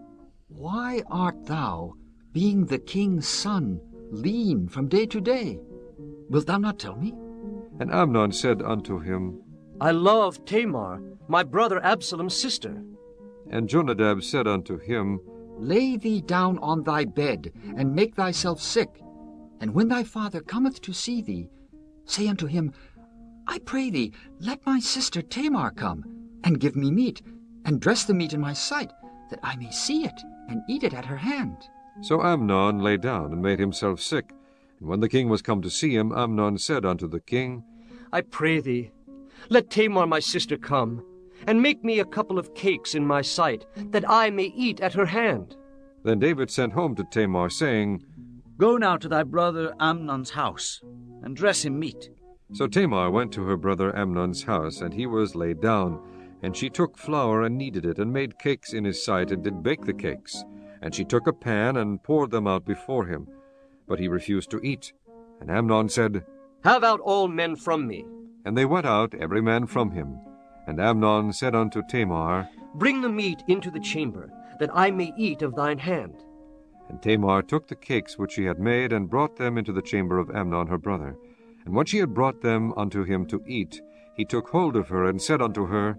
Why art thou, being the king's son, lean from day to day? Wilt thou not tell me? And Amnon said unto him, I love Tamar, my brother Absalom's sister. And Jonadab said unto him, Lay thee down on thy bed, and make thyself sick. And when thy father cometh to see thee, say unto him, I pray thee, let my sister Tamar come, and give me meat, and dress the meat in my sight, that I may see it, and eat it at her hand. So Amnon lay down, and made himself sick. And when the king was come to see him, Amnon said unto the king, I pray thee, let Tamar my sister come, and make me a couple of cakes in my sight, that I may eat at her hand. Then David sent home to Tamar, saying, Go now to thy brother Amnon's house, and dress him meat. So Tamar went to her brother Amnon's house, and he was laid down. And she took flour, and kneaded it, and made cakes in his sight, and did bake the cakes. And she took a pan, and poured them out before him. But he refused to eat. And Amnon said, Have out all men from me. And they went out, every man from him. And Amnon said unto Tamar, Bring the meat into the chamber, that I may eat of thine hand. And Tamar took the cakes which she had made, and brought them into the chamber of Amnon her brother. And when she had brought them unto him to eat, he took hold of her, and said unto her,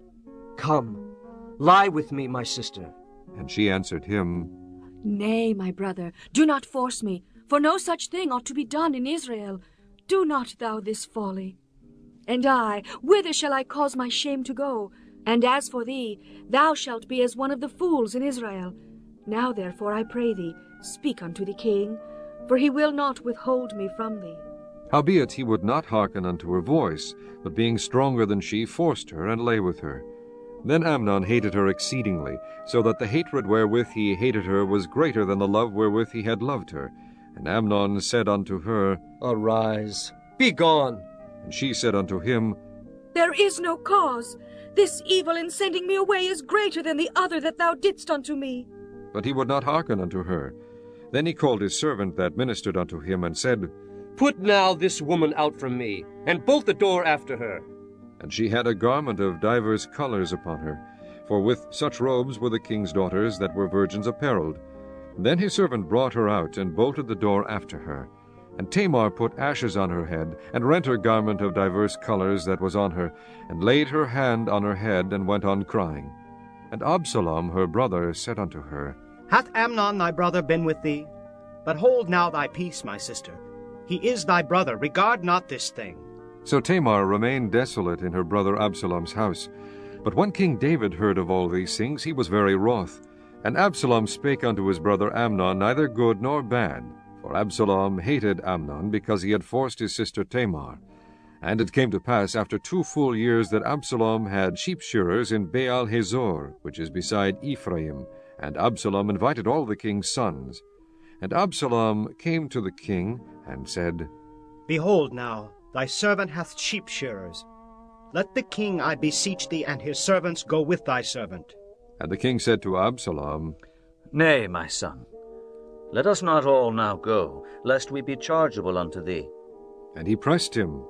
Come, lie with me, my sister. And she answered him, Nay, my brother, do not force me, for no such thing ought to be done in Israel. Do not thou this folly. And I, whither shall I cause my shame to go? And as for thee, thou shalt be as one of the fools in Israel. Now therefore, I pray thee, speak unto the king, for he will not withhold me from thee. Howbeit he would not hearken unto her voice, but being stronger than she, forced her, and lay with her. Then Amnon hated her exceedingly, so that the hatred wherewith he hated her was greater than the love wherewith he had loved her. And Amnon said unto her, Arise, be gone. And she said unto him, There is no cause. This evil in sending me away is greater than the other that thou didst unto me. But he would not hearken unto her. Then he called his servant that ministered unto him, and said, Put now this woman out from me, and bolt the door after her. And she had a garment of divers colors upon her, for with such robes were the king's daughters that were virgins apparelled. Then his servant brought her out, and bolted the door after her. And Tamar put ashes on her head, and rent her garment of divers colors that was on her, and laid her hand on her head, and went on crying. And Absalom her brother said unto her, Hath Amnon thy brother been with thee? But hold now thy peace, my sister. He is thy brother, regard not this thing. So Tamar remained desolate in her brother Absalom's house. But when King David heard of all these things, he was very wroth. And Absalom spake unto his brother Amnon neither good nor bad. For Absalom hated Amnon, because he had forced his sister Tamar. And it came to pass after two full years that Absalom had sheep-shearers in Baal-Hazor, which is beside Ephraim. And Absalom invited all the king's sons. And Absalom came to the king, and said, Behold now, thy servant hath sheep-shearers. Let the king, I beseech thee, and his servants go with thy servant. And the king said to Absalom, Nay, my son, let us not all now go, lest we be chargeable unto thee. And he pressed him.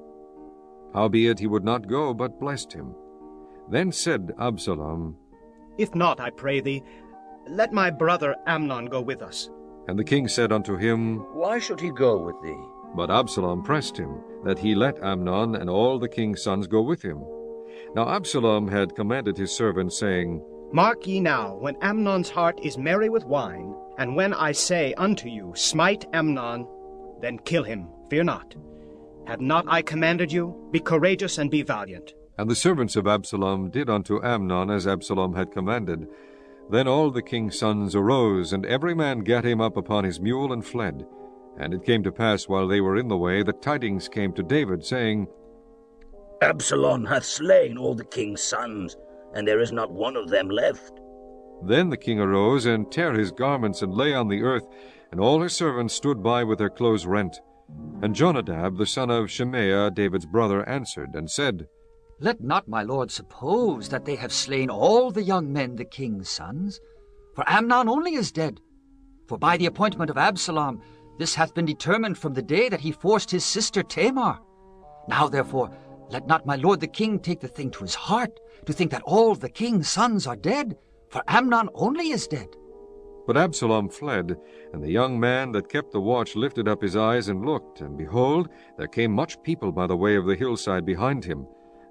Howbeit he would not go, but blessed him. Then said Absalom, If not, I pray thee, let my brother Amnon go with us. And the king said unto him, Why should he go with thee? But Absalom pressed him, that he let Amnon and all the king's sons go with him. Now Absalom had commanded his servants, saying, Mark ye now, when Amnon's heart is merry with wine, and when I say unto you, Smite Amnon, then kill him, fear not. Have not I commanded you? Be courageous and be valiant. And the servants of Absalom did unto Amnon as Absalom had commanded. Then all the king's sons arose, and every man gat him up upon his mule, and fled. And it came to pass, while they were in the way, that tidings came to David, saying, Absalom hath slain all the king's sons, and there is not one of them left. Then the king arose, and tare his garments, and lay on the earth, and all his servants stood by with their clothes rent. And Jonadab, the son of Shemaiah, David's brother, answered, and said, Let not my lord suppose that they have slain all the young men the king's sons, for Amnon only is dead. For by the appointment of Absalom this hath been determined from the day that he forced his sister Tamar. Now therefore let not my lord the king take the thing to his heart, to think that all the king's sons are dead, for Amnon only is dead. But Absalom fled, and the young man that kept the watch lifted up his eyes and looked, and behold, there came much people by the way of the hillside behind him.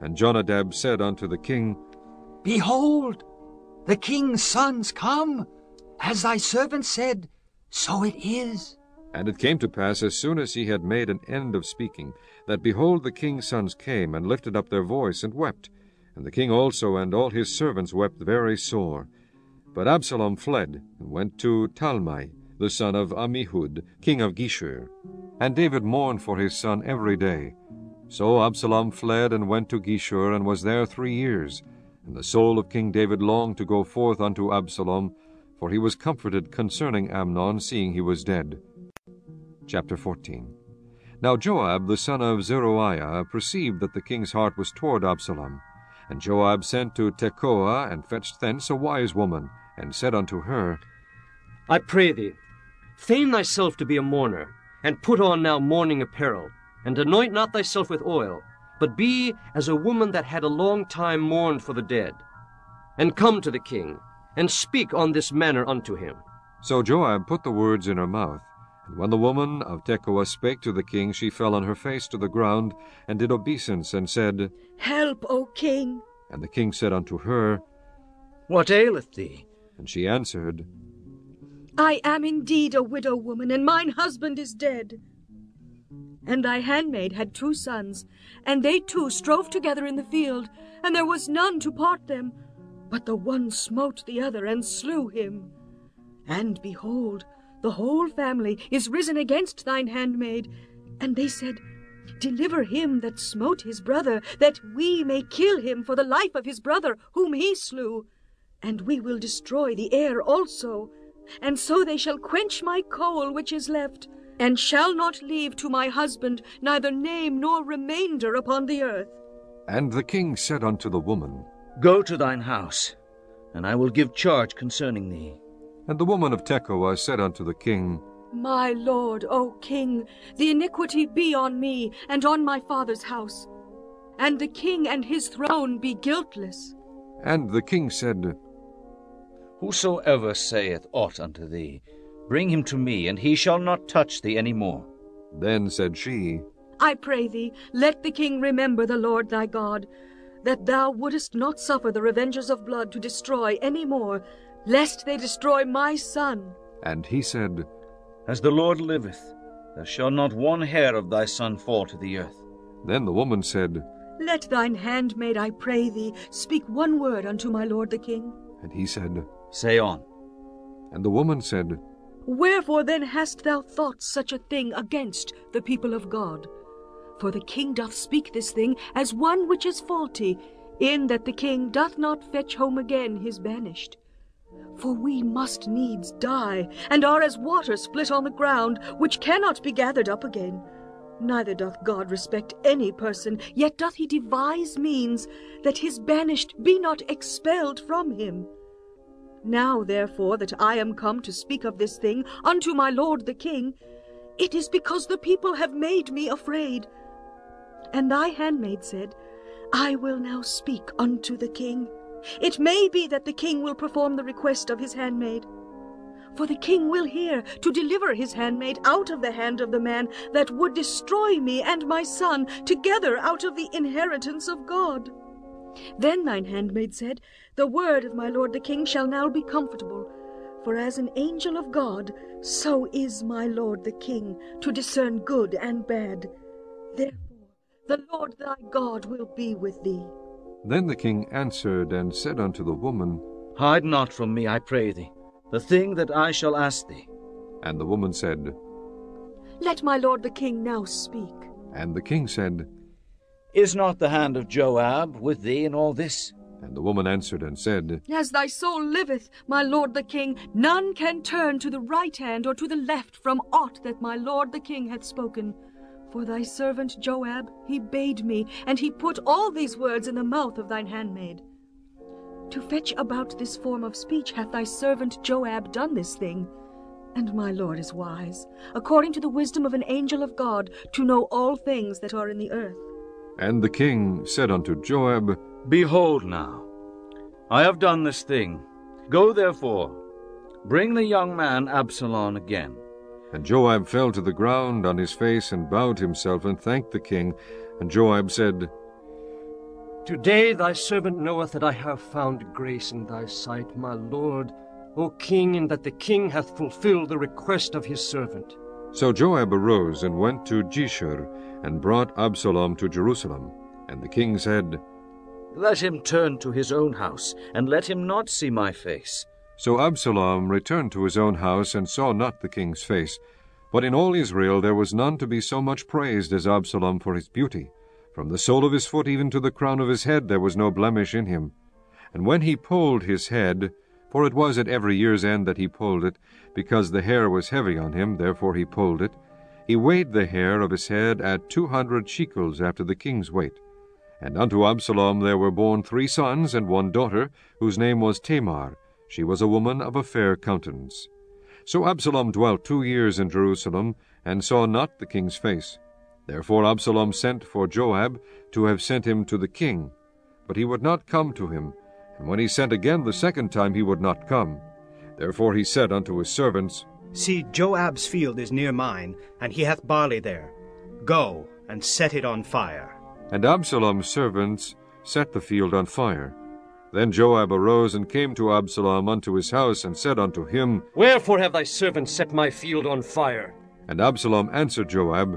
And Jonadab said unto the king, Behold, the king's sons come. As thy servant said, so it is. And it came to pass, as soon as he had made an end of speaking, that, behold, the king's sons came, and lifted up their voice, and wept. And the king also and all his servants wept very sore. But Absalom fled, and went to Talmai, the son of Ammihud, king of Geshur. And David mourned for his son every day. So Absalom fled, and went to Geshur, and was there three years. And the soul of King David longed to go forth unto Absalom, for he was comforted concerning Amnon, seeing he was dead. Chapter fourteen. Now Joab the son of Zeruiah perceived that the king's heart was toward Absalom. And Joab sent to Tekoa, and fetched thence a wise woman, and said unto her, I pray thee, feign thyself to be a mourner, and put on now mourning apparel, and anoint not thyself with oil, but be as a woman that had a long time mourned for the dead. And come to the king, and speak on this manner unto him. So Joab put the words in her mouth. And when the woman of Tekoa spake to the king, she fell on her face to the ground, and did obeisance, and said, Help, O king. And the king said unto her, What aileth thee? And she answered, I am indeed a widow woman, and mine husband is dead. And thy handmaid had two sons, and they two strove together in the field, and there was none to part them. But the one smote the other, and slew him. And behold, the whole family is risen against thine handmaid. And they said, Deliver him that smote his brother, that we may kill him for the life of his brother, whom he slew. And we will destroy the heir also. And so they shall quench my coal which is left, and shall not leave to my husband neither name nor remainder upon the earth. And the king said unto the woman, Go to thine house, and I will give charge concerning thee. And the woman of Tekoa said unto the king, My lord, O king, the iniquity be on me, and on my father's house, and the king and his throne be guiltless. And the king said, Whosoever saith aught unto thee, bring him to me, and he shall not touch thee any more. Then said she, I pray thee, let the king remember the Lord thy God, that thou wouldest not suffer the revengers of blood to destroy any more, lest they destroy my son. And he said, As the Lord liveth, there shall not one hair of thy son fall to the earth. Then the woman said, Let thine handmaid, I pray thee, speak one word unto my lord the king. And he said, Say on. And the woman said, Wherefore then hast thou thought such a thing against the people of God? For the king doth speak this thing as one which is faulty, in that the king doth not fetch home again his banished. For we must needs die, and are as water split on the ground, which cannot be gathered up again. Neither doth God respect any person, yet doth he devise means that his banished be not expelled from him. Now therefore that I am come to speak of this thing unto my lord the king, it is because the people have made me afraid. And thy handmaid said, I will now speak unto the king. It may be that the king will perform the request of his handmaid. For the king will hear to deliver his handmaid out of the hand of the man that would destroy me and my son together out of the inheritance of God. Then thine handmaid said, The word of my lord the king shall now be comfortable. For as an angel of God, so is my lord the king, to discern good and bad. Therefore the Lord thy God will be with thee. Then the king answered and said unto the woman, Hide not from me, I pray thee, the thing that I shall ask thee. And the woman said, Let my lord the king now speak. And the king said, Is not the hand of Joab with thee in all this? And the woman answered and said, As thy soul liveth, my lord the king, none can turn to the right hand or to the left from aught that my lord the king hath spoken. For thy servant Joab, he bade me, and he put all these words in the mouth of thine handmaid. To fetch about this form of speech hath thy servant Joab done this thing. And my lord is wise, according to the wisdom of an angel of God, to know all things that are in the earth. And the king said unto Joab, Behold now, I have done this thing. Go therefore, bring the young man Absalom again. And Joab fell to the ground on his face, and bowed himself, and thanked the king. And Joab said, Today thy servant knoweth that I have found grace in thy sight, my lord, O king, in that the king hath fulfilled the request of his servant. So Joab arose and went to Geshur, and brought Absalom to Jerusalem. And the king said, Let him turn to his own house, and let him not see my face. So Absalom returned to his own house, and saw not the king's face. But in all Israel there was none to be so much praised as Absalom for his beauty. From the sole of his foot even to the crown of his head there was no blemish in him. And when he polled his head, for it was at every year's end that he polled it, because the hair was heavy on him, therefore he polled it, he weighed the hair of his head at two hundred shekels after the king's weight. And unto Absalom there were born three sons and one daughter, whose name was Tamar. She was a woman of a fair countenance. So Absalom dwelt two years in Jerusalem, and saw not the king's face. Therefore Absalom sent for Joab, to have sent him to the king. But he would not come to him, and when he sent again the second time, he would not come. Therefore he said unto his servants, See, Joab's field is near mine, and he hath barley there. Go, and set it on fire. And Absalom's servants set the field on fire. Then Joab arose and came to Absalom unto his house, and said unto him, Wherefore have thy servants set my field on fire? And Absalom answered Joab,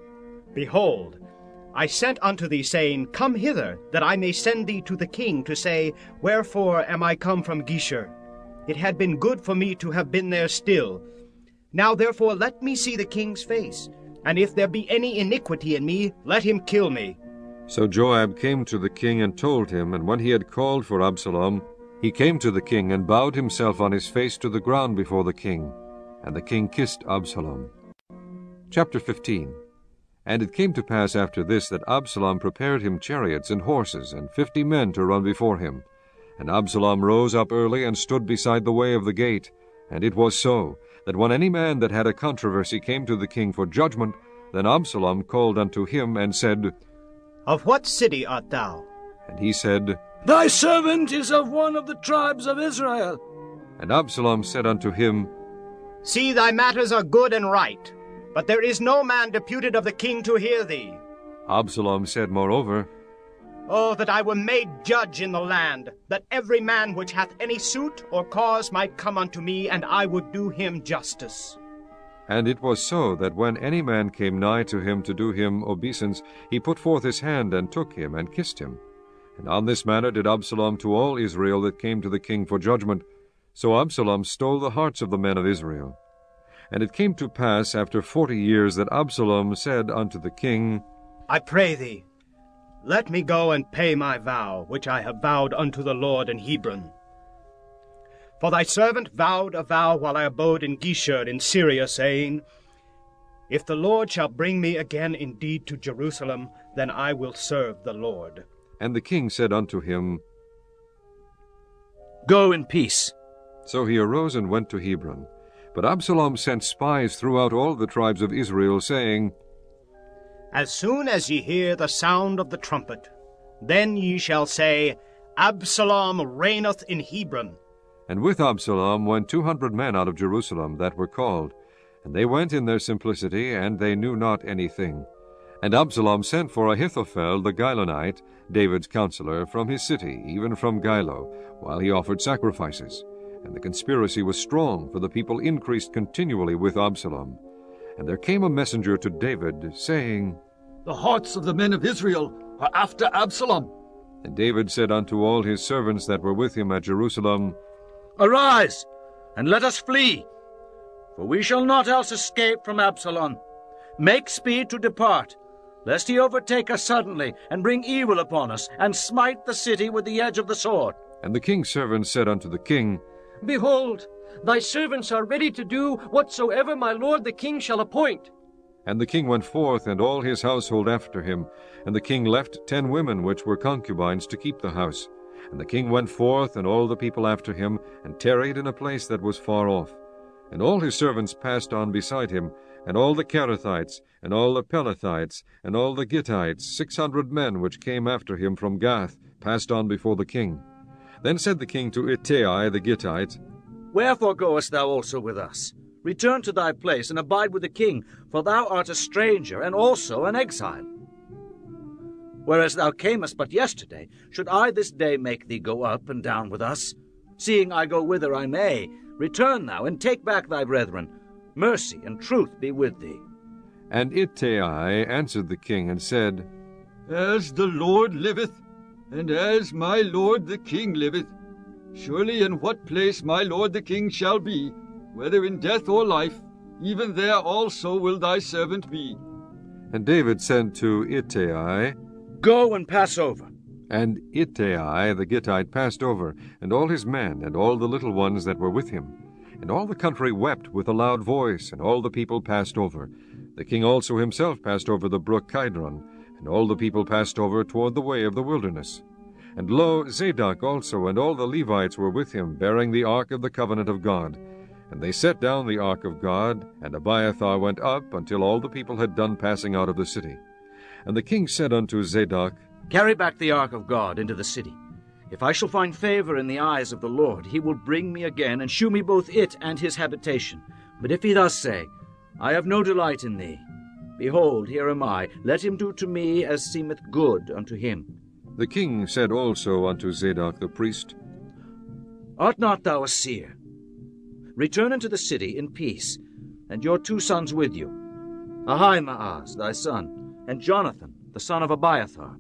Behold, I sent unto thee, saying, Come hither, that I may send thee to the king, to say, Wherefore am I come from Geshur? It had been good for me to have been there still. Now therefore let me see the king's face, and if there be any iniquity in me, let him kill me. So Joab came to the king and told him, and when he had called for Absalom, he came to the king and bowed himself on his face to the ground before the king. And the king kissed Absalom. Chapter fifteen. And it came to pass after this that Absalom prepared him chariots and horses, and fifty men to run before him. And Absalom rose up early, and stood beside the way of the gate. And it was so, that when any man that had a controversy came to the king for judgment, then Absalom called unto him, and said, Of what city art thou? And he said, Thy servant is of one of the tribes of Israel. And Absalom said unto him, See, thy matters are good and right, but there is no man deputed of the king to hear thee. Absalom said moreover, Oh, that I were made judge in the land, that every man which hath any suit or cause might come unto me, and I would do him justice. And it was so, that when any man came nigh to him to do him obeisance, he put forth his hand, and took him, and kissed him. And on this manner did Absalom to all Israel that came to the king for judgment. So Absalom stole the hearts of the men of Israel. And it came to pass after forty years that Absalom said unto the king, I pray thee, let me go and pay my vow, which I have vowed unto the Lord in Hebron. For thy servant vowed a vow while I abode in Geshur in Syria, saying, If the Lord shall bring me again indeed to Jerusalem, then I will serve the Lord. And the king said unto him, Go in peace. So he arose and went to Hebron. But Absalom sent spies throughout all the tribes of Israel, saying, As soon as ye hear the sound of the trumpet, then ye shall say, Absalom reigneth in Hebron. And with Absalom went two hundred men out of Jerusalem that were called. And they went in their simplicity, and they knew not anything. And Absalom sent for Ahithophel the Gilonite, David's counselor, from his city, even from Gilo, while he offered sacrifices. And the conspiracy was strong, for the people increased continually with Absalom. And there came a messenger to David, saying, The hearts of the men of Israel are after Absalom. And David said unto all his servants that were with him at Jerusalem, Arise, and let us flee, for we shall not else escape from Absalom. Make speed to depart, lest he overtake us suddenly, and bring evil upon us, and smite the city with the edge of the sword. And the king's servants said unto the king, Behold, thy servants are ready to do whatsoever my lord the king shall appoint. And the king went forth, and all his household after him. And the king left ten women which were concubines to keep the house. And the king went forth, and all the people after him, and tarried in a place that was far off. And all his servants passed on beside him, and all the Cherethites, and all the Pelethites, and all the Gittites, six hundred men which came after him from Gath, passed on before the king. Then said the king to Ittai the Gittite, Wherefore goest thou also with us? Return to thy place, and abide with the king, for thou art a stranger, and also an exile. Whereas thou camest but yesterday, should I this day make thee go up and down with us? Seeing I go whither I may, return thou, and take back thy brethren. Mercy and truth be with thee. And Ittai answered the king, and said, As the Lord liveth, and as my lord the king liveth, surely in what place my lord the king shall be, whether in death or life, even there also will thy servant be. And David said to Ittai, Go and pass over. And Ittai the Gittite passed over, and all his men, and all the little ones that were with him. And all the country wept with a loud voice, and all the people passed over. The king also himself passed over the brook Kidron, and all the people passed over toward the way of the wilderness. And lo, Zadok also and all the Levites were with him, bearing the ark of the covenant of God. And they set down the ark of God, and Abiathar went up until all the people had done passing out of the city. And the king said unto Zadok, Carry back the ark of God into the city. If I shall find favor in the eyes of the Lord, he will bring me again, and shew me both it and his habitation. But if he thus say, I have no delight in thee, behold, here am I, let him do to me as seemeth good unto him. The king said also unto Zadok the priest, Art not thou a seer? Return into the city in peace, and your two sons with you, Ahimaaz thy son, and Jonathan the son of Abiathar.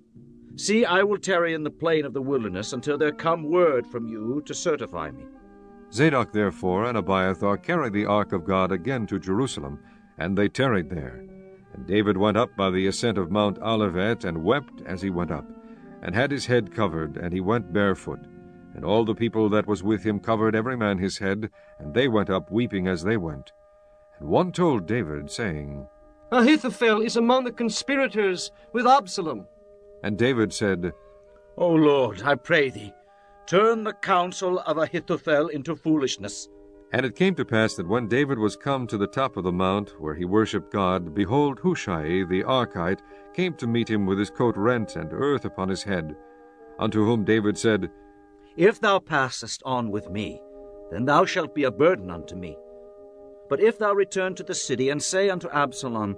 See, I will tarry in the plain of the wilderness until there come word from you to certify me. Zadok therefore and Abiathar carried the ark of God again to Jerusalem, and they tarried there. And David went up by the ascent of Mount Olivet, and wept as he went up, and had his head covered, and he went barefoot. And all the people that was with him covered every man his head, and they went up weeping as they went. And one told David, saying, Ahithophel is among the conspirators with Absalom. And David said, O Lord, I pray thee, turn the counsel of Ahithophel into foolishness. And it came to pass that when David was come to the top of the mount, where he worshipped God, behold, Hushai the Archite came to meet him with his coat rent, and earth upon his head. Unto whom David said, If thou passest on with me, then thou shalt be a burden unto me. But if thou return to the city, and say unto Absalom,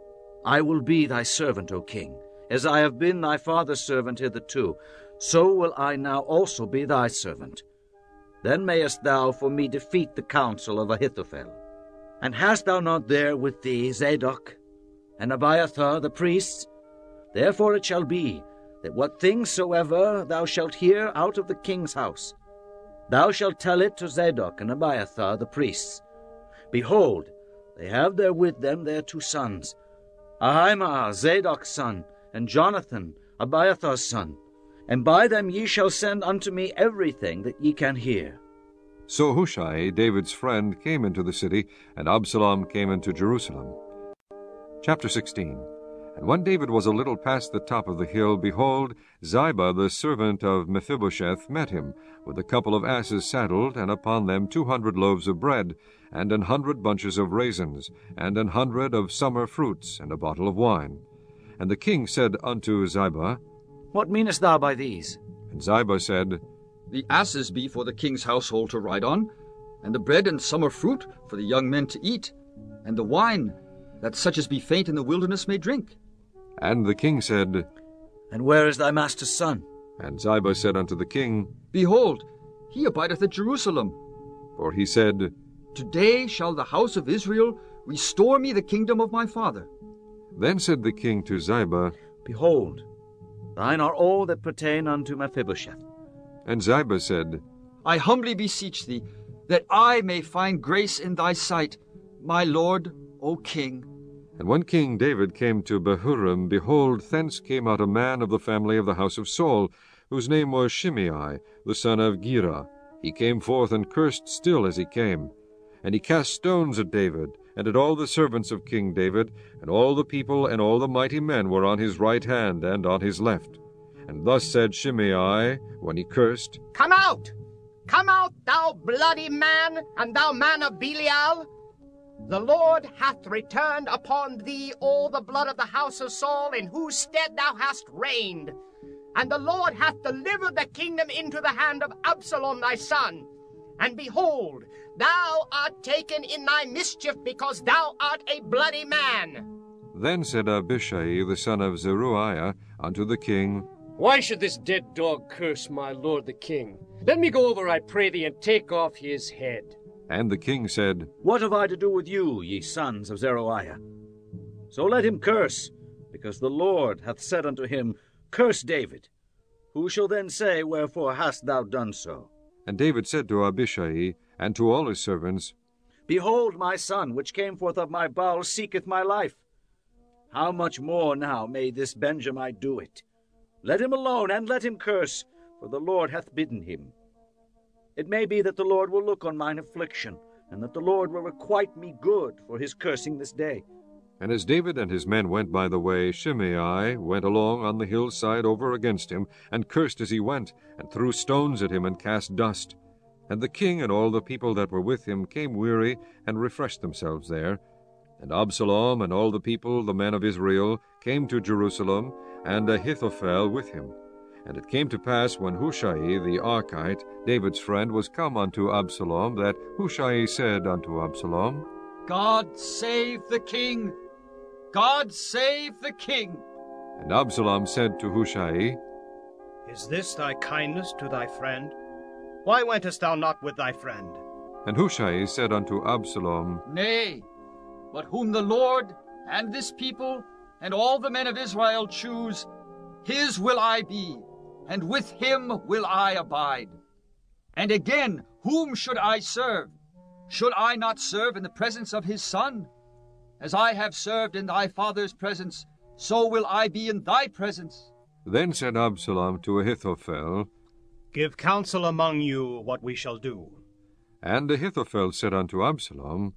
I will be thy servant, O king, as I have been thy father's servant hitherto, so will I now also be thy servant. Then mayest thou for me defeat the counsel of Ahithophel. And hast thou not there with thee Zadok and Abiathar the priests? Therefore it shall be, that what things soever thou shalt hear out of the king's house, thou shalt tell it to Zadok and Abiathar the priests. Behold, they have there with them their two sons, Ahimaaz Zadok's son, and Jonathan Abiathar's son, and by them ye shall send unto me everything that ye can hear. So Hushai, David's friend, came into the city, and Absalom came into Jerusalem. Chapter sixteen. And when David was a little past the top of the hill, behold, Ziba the servant of Mephibosheth met him, with a couple of asses saddled, and upon them two hundred loaves of bread, and an hundred bunches of raisins, and an hundred of summer fruits, and a bottle of wine. And the king said unto Ziba, What meanest thou by these? And Ziba said, The asses be for the king's household to ride on, and the bread and summer fruit for the young men to eat, and the wine, that such as be faint in the wilderness may drink. And the king said, And where is thy master's son? And Ziba said unto the king, Behold, he abideth at Jerusalem. For he said, Today shall the house of Israel restore me the kingdom of my father. Then said the king to Ziba, Behold, thine are all that pertain unto Mephibosheth. And Ziba said, I humbly beseech thee, that I may find grace in thy sight, my lord, O king. And when King David came to Bahurim, behold, thence came out a man of the family of the house of Saul, whose name was Shimei, the son of Gera. He came forth and cursed still as he came. And he cast stones at David, and at all the servants of King David, and all the people and all the mighty men were on his right hand and on his left. And thus said Shimei, when he cursed, Come out! Come out, thou bloody man, and thou man of Belial! The Lord hath returned upon thee all the blood of the house of Saul, in whose stead thou hast reigned. And the Lord hath delivered the kingdom into the hand of Absalom thy son. And behold, thou art taken in thy mischief, because thou art a bloody man. Then said Abishai the son of Zeruiah unto the king, Why should this dead dog curse my lord the king? Let me go over, I pray thee, and take off his head. And the king said, What have I to do with you, ye sons of Zeruiah? So let him curse, because the Lord hath said unto him, Curse David. Who shall then say, Wherefore hast thou done so? And David said to Abishai and to all his servants, Behold, my son, which came forth of my bowels, seeketh my life. How much more now may this Benjamite do it? Let him alone, and let him curse, for the Lord hath bidden him. It may be that the Lord will look on mine affliction, and that the Lord will requite me good for his cursing this day. And as David and his men went by the way, Shimei went along on the hillside over against him, and cursed as he went, and threw stones at him, and cast dust. And the king and all the people that were with him came weary, and refreshed themselves there. And Absalom and all the people, the men of Israel, came to Jerusalem, and Ahithophel with him. And it came to pass, when Hushai the Archite, David's friend, was come unto Absalom, that Hushai said unto Absalom, God save the king! God save the king! And Absalom said to Hushai, Is this thy kindness to thy friend? Why wentest thou not with thy friend? And Hushai said unto Absalom, Nay, but whom the Lord and this people and all the men of Israel choose, his will I be, and with him will I abide. And again, whom should I serve? Should I not serve in the presence of his son? As I have served in thy father's presence, so will I be in thy presence. Then said Absalom to Ahithophel, Give counsel among you what we shall do. And Ahithophel said unto Absalom,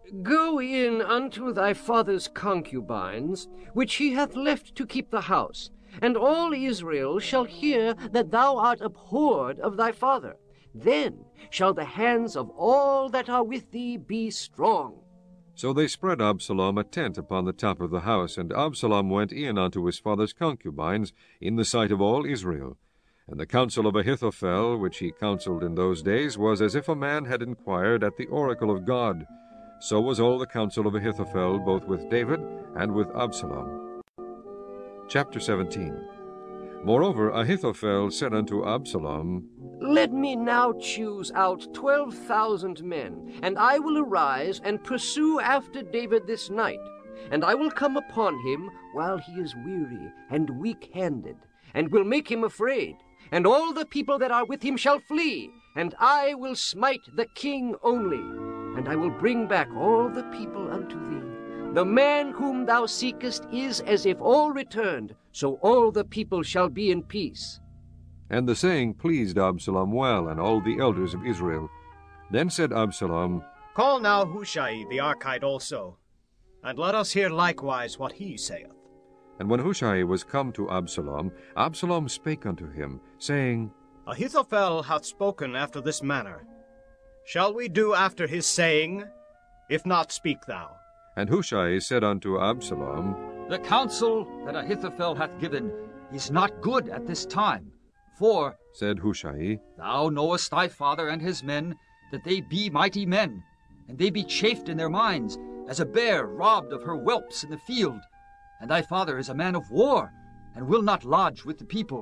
Go in unto thy father's concubines, which he hath left to keep the house, and all Israel shall hear that thou art abhorred of thy father. Then shall the hands of all that are with thee be strong. So they spread Absalom a tent upon the top of the house, and Absalom went in unto his father's concubines in the sight of all Israel. And the counsel of Ahithophel, which he counselled in those days, was as if a man had inquired at the oracle of God. So was all the counsel of Ahithophel, both with David and with Absalom. Chapter seventeen. Moreover, Ahithophel said unto Absalom, Let me now choose out twelve thousand men, and I will arise and pursue after David this night. And I will come upon him while he is weary and weak-handed, and will make him afraid. And all the people that are with him shall flee, and I will smite the king only. And I will bring back all the people unto thee. The man whom thou seekest is as if all returned, so all the people shall be in peace. And the saying pleased Absalom well, and all the elders of Israel. Then said Absalom, Call now Hushai the Archite also, and let us hear likewise what he saith. And when Hushai was come to Absalom, Absalom spake unto him, saying, Ahithophel hath spoken after this manner. Shall we do after his saying? If not, speak thou. And Hushai said unto Absalom, The counsel that Ahithophel hath given is not good at this time. For, said Hushai, Thou knowest thy father and his men, that they be mighty men, and they be chafed in their minds, as a bear robbed of her whelps in the field. And thy father is a man of war, and will not lodge with the people.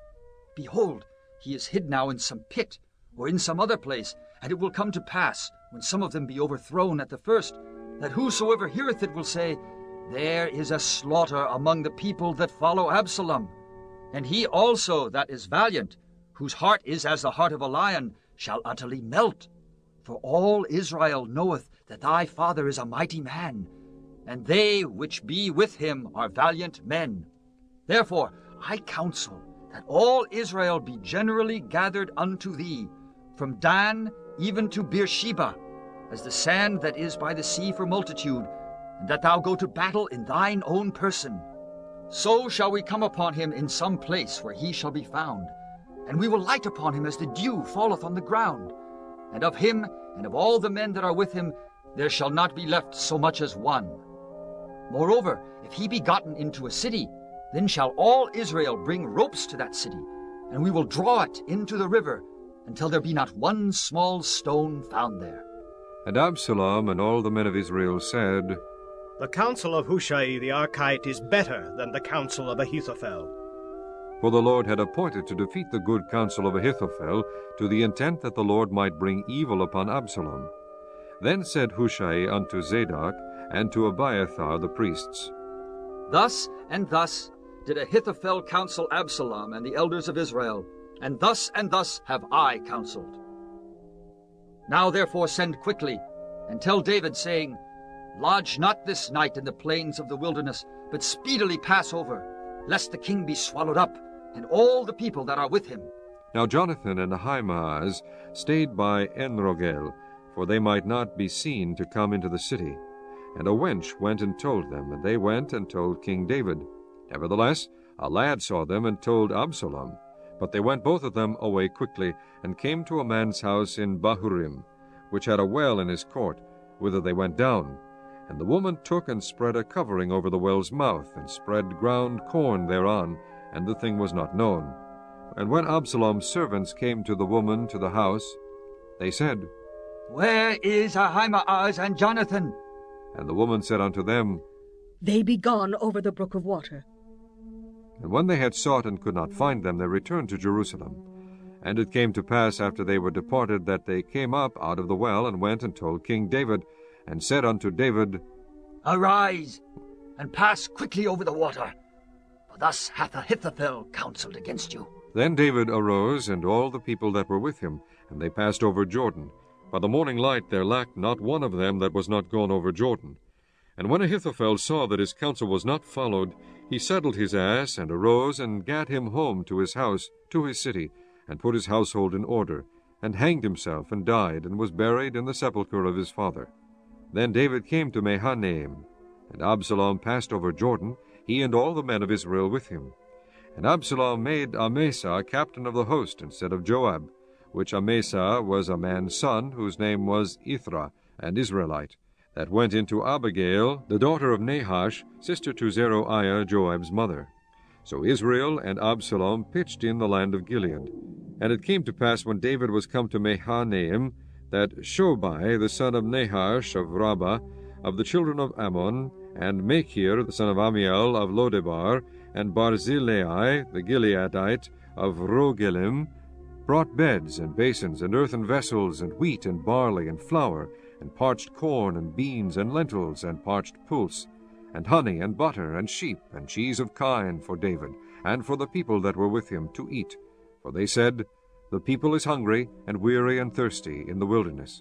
Behold, he is hid now in some pit, or in some other place, and it will come to pass, when some of them be overthrown at the first, that whosoever heareth it will say, There is a slaughter among the people that follow Absalom. And he also that is valiant, whose heart is as the heart of a lion, shall utterly melt. For all Israel knoweth that thy father is a mighty man, and they which be with him are valiant men. Therefore I counsel that all Israel be generally gathered unto thee, from Dan even to Beersheba, as the sand that is by the sea for multitude, and that thou go to battle in thine own person. So shall we come upon him in some place where he shall be found, and we will light upon him as the dew falleth on the ground. And of him and of all the men that are with him there shall not be left so much as one. Moreover, if he be gotten into a city, then shall all Israel bring ropes to that city, and we will draw it into the river, until there be not one small stone found there. And Absalom and all the men of Israel said, The counsel of Hushai the Archite is better than the counsel of Ahithophel. For the Lord had appointed to defeat the good counsel of Ahithophel, to the intent that the Lord might bring evil upon Absalom. Then said Hushai unto Zadok and to Abiathar the priests, Thus and thus did Ahithophel counsel Absalom and the elders of Israel, and thus and thus have I counseled. Now therefore send quickly, and tell David, saying, Lodge not this night in the plains of the wilderness, but speedily pass over, lest the king be swallowed up, and all the people that are with him. Now Jonathan and Ahimaaz stayed by Enrogel, for they might not be seen to come into the city. And a wench went and told them, and they went and told King David. Nevertheless, a lad saw them and told Absalom. But they went both of them away quickly, and came to a man's house in Bahurim, which had a well in his court, whither they went down. And the woman took and spread a covering over the well's mouth, and spread ground corn thereon, and the thing was not known. And when Absalom's servants came to the woman to the house, they said, Where is Ahimaaz and Jonathan? And the woman said unto them, They be gone over the brook of water. And when they had sought and could not find them, they returned to Jerusalem. And it came to pass after they were departed, that they came up out of the well, and went and told King David, and said unto David, Arise, and pass quickly over the water, for thus hath Ahithophel counselled against you. Then David arose, and all the people that were with him, and they passed over Jordan. By the morning light there lacked not one of them that was not gone over Jordan. And when Ahithophel saw that his counsel was not followed, he saddled his ass, and arose, and gat him home to his house, to his city, and put his household in order, and hanged himself, and died, and was buried in the sepulchre of his father. Then David came to Mahanaim, and Absalom passed over Jordan, he and all the men of Israel with him. And Absalom made Amasa captain of the host instead of Joab, which Amasa was a man's son, whose name was Ithra, an Israelite, that went into Abigail, the daughter of Nahash, sister to Zeruiah, Joab's mother. So Israel and Absalom pitched in the land of Gilead. And it came to pass, when David was come to Mahanaim, that Shobai, the son of Nahash of Rabbah, of the children of Ammon, and Machir, the son of Amiel of Lodebar, and Barzillai, the Gileadite, of Rogelim, brought beds and basins and earthen vessels, and wheat and barley and flour, and parched corn and beans and lentils and parched pulse, and honey and butter and sheep and cheese of kine for David, and for the people that were with him to eat. For they said, The people is hungry and weary and thirsty in the wilderness.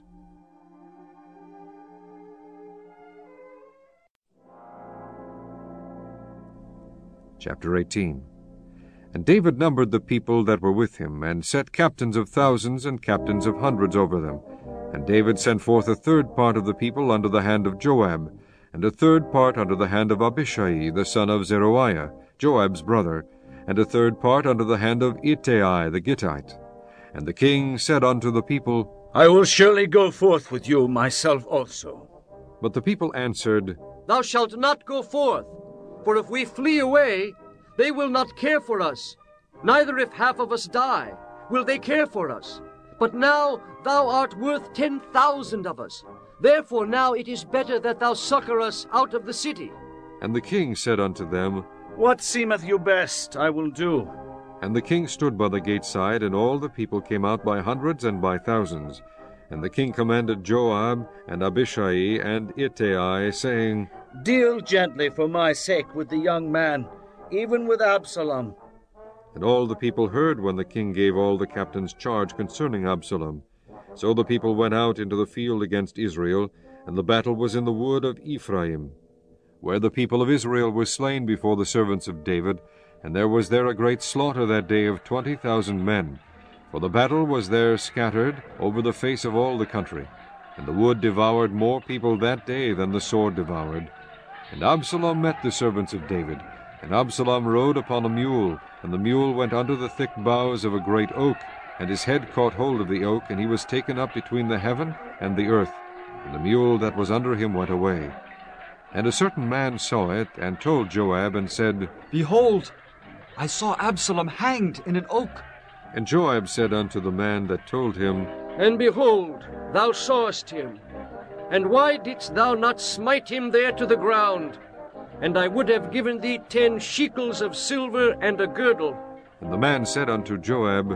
Chapter eighteen. And David numbered the people that were with him, and set captains of thousands and captains of hundreds over them. And David sent forth a third part of the people under the hand of Joab, and a third part under the hand of Abishai the son of Zeruiah, Joab's brother, and a third part under the hand of Ittai the Gittite. And the king said unto the people, I will surely go forth with you myself also. But the people answered, Thou shalt not go forth, for if we flee away, they will not care for us. Neither if half of us die, will they care for us. But now thou art worth ten thousand of us. Therefore now it is better that thou succor us out of the city. And the king said unto them, What seemeth you best, I will do. And the king stood by the gate side, and all the people came out by hundreds and by thousands. And the king commanded Joab and Abishai and Ittai, saying, Deal gently for my sake with the young man, even with Absalom. And all the people heard when the king gave all the captains charge concerning Absalom. So the people went out into the field against Israel, and the battle was in the wood of Ephraim, where the people of Israel were slain before the servants of David, and there was there a great slaughter that day of twenty thousand men. For the battle was there scattered over the face of all the country, and the wood devoured more people that day than the sword devoured. And Absalom met the servants of David, and Absalom rode upon a mule, and the mule went under the thick boughs of a great oak, and his head caught hold of the oak, and he was taken up between the heaven and the earth, and the mule that was under him went away. And a certain man saw it, and told Joab, and said, Behold, I saw Absalom hanged in an oak. And Joab said unto the man that told him, And behold, thou sawest him. And why didst thou not smite him there to the ground? And I would have given thee ten shekels of silver and a girdle. And the man said unto Joab,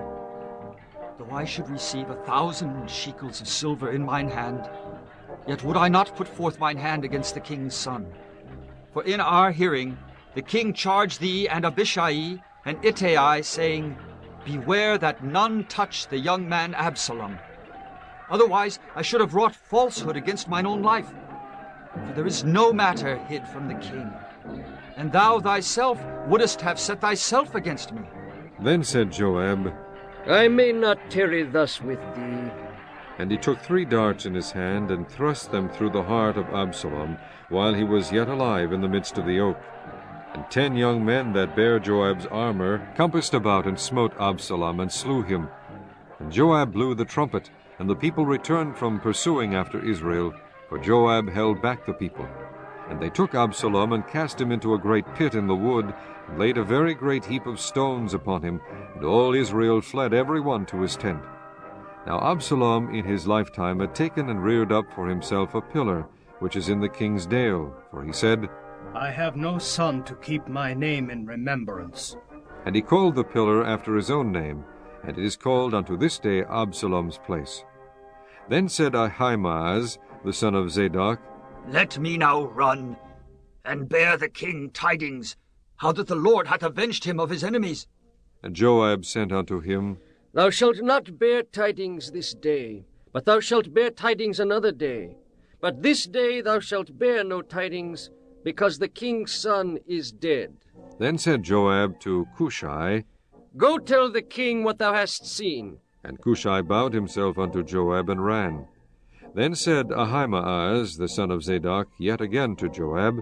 Though I should receive a thousand shekels of silver in mine hand, yet would I not put forth mine hand against the king's son. For in our hearing the king charged thee and Abishai and Ittai, saying, Beware that none touch the young man Absalom. Otherwise I should have wrought falsehood against mine own life. For there is no matter hid from the king, and thou thyself wouldest have set thyself against me. Then said Joab, I may not tarry thus with thee. And he took three darts in his hand, and thrust them through the heart of Absalom, while he was yet alive in the midst of the oak. And ten young men that bare Joab's armor compassed about and smote Absalom, and slew him. And Joab blew the trumpet, and the people returned from pursuing after Israel, for Joab held back the people. And they took Absalom, and cast him into a great pit in the wood, and laid a very great heap of stones upon him, and all Israel fled every one to his tent. Now Absalom in his lifetime had taken and reared up for himself a pillar, which is in the king's dale, for he said, I have no son to keep my name in remembrance. And he called the pillar after his own name, and it is called unto this day Absalom's place. Then said Ahimaaz, the son of Zadok, Let me now run, and bear the king tidings, how that the Lord hath avenged him of his enemies. And Joab sent unto him, Thou shalt not bear tidings this day, but thou shalt bear tidings another day. But this day thou shalt bear no tidings, because the king's son is dead. Then said Joab to Cushai, Go tell the king what thou hast seen. And Cushai bowed himself unto Joab, and ran. Then said Ahimaaz, the son of Zadok, yet again to Joab,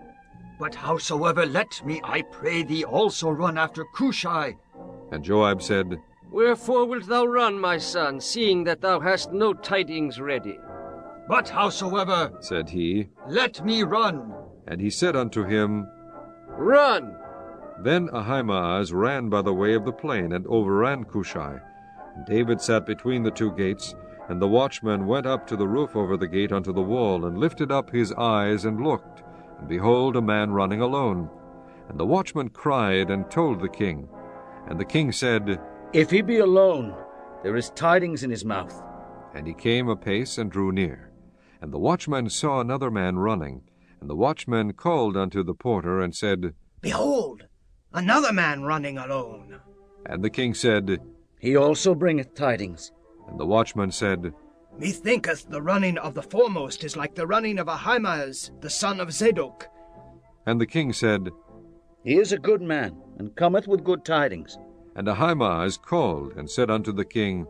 But howsoever, let me, I pray thee, also run after Cushai. And Joab said, Wherefore wilt thou run, my son, seeing that thou hast no tidings ready? But howsoever, said he, let me run. And he said unto him, Run. Then Ahimaaz ran by the way of the plain, and overran Cushai. And David sat between the two gates, and the watchman went up to the roof over the gate unto the wall, and lifted up his eyes, and looked, and behold, a man running alone. And the watchman cried, and told the king. And the king said, If he be alone, there is tidings in his mouth. And he came apace, and drew near. And the watchman saw another man running. And the watchman called unto the porter, and said, Behold, another man running alone. And the king said, He also bringeth tidings. And the watchman said, Methinketh the running of the foremost is like the running of Ahimaaz, the son of Zadok. And the king said, He is a good man, and cometh with good tidings. And Ahimaaz called, and said unto the king,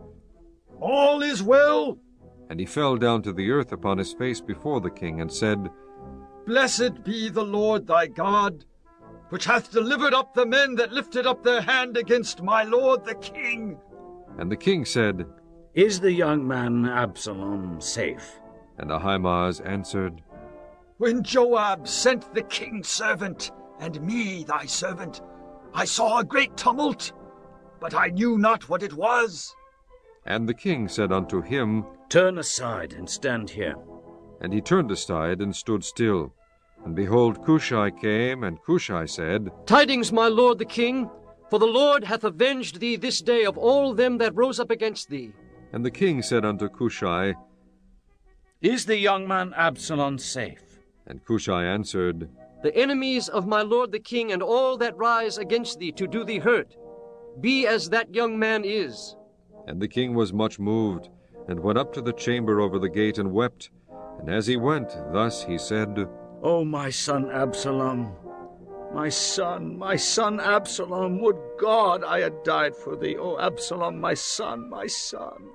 All is well. And he fell down to the earth upon his face before the king, and said, Blessed be the Lord thy God, which hath delivered up the men that lifted up their hand against my lord the king. And the king said, Is the young man Absalom safe? And Ahimaaz answered, When Joab sent the king's servant, and me thy servant, I saw a great tumult, but I knew not what it was. And the king said unto him, Turn aside, and stand here. And he turned aside, and stood still. And behold, Cushai came, and Cushai said, Tidings, my lord the king, for the Lord hath avenged thee this day of all them that rose up against thee. And the king said unto Cushai, Is the young man Absalom safe? And Cushai answered, The enemies of my lord the king, and all that rise against thee to do thee hurt, be as that young man is. And the king was much moved, and went up to the chamber over the gate, and wept. And as he went, thus he said, O my son Absalom, my son, my son Absalom, would God I had died for thee, O Absalom, my son, my son.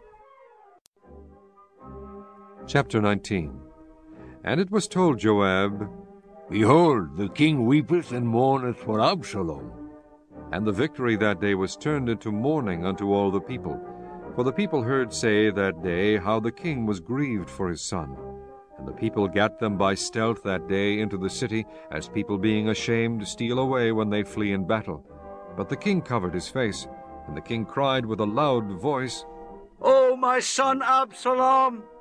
Chapter nineteen. And it was told Joab, Behold, the king weepeth and mourneth for Absalom. And the victory that day was turned into mourning unto all the people. For the people heard say that day how the king was grieved for his son. And the people gat them by stealth that day into the city, as people being ashamed steal away when they flee in battle. But the king covered his face, and the king cried with a loud voice, O my son Absalom!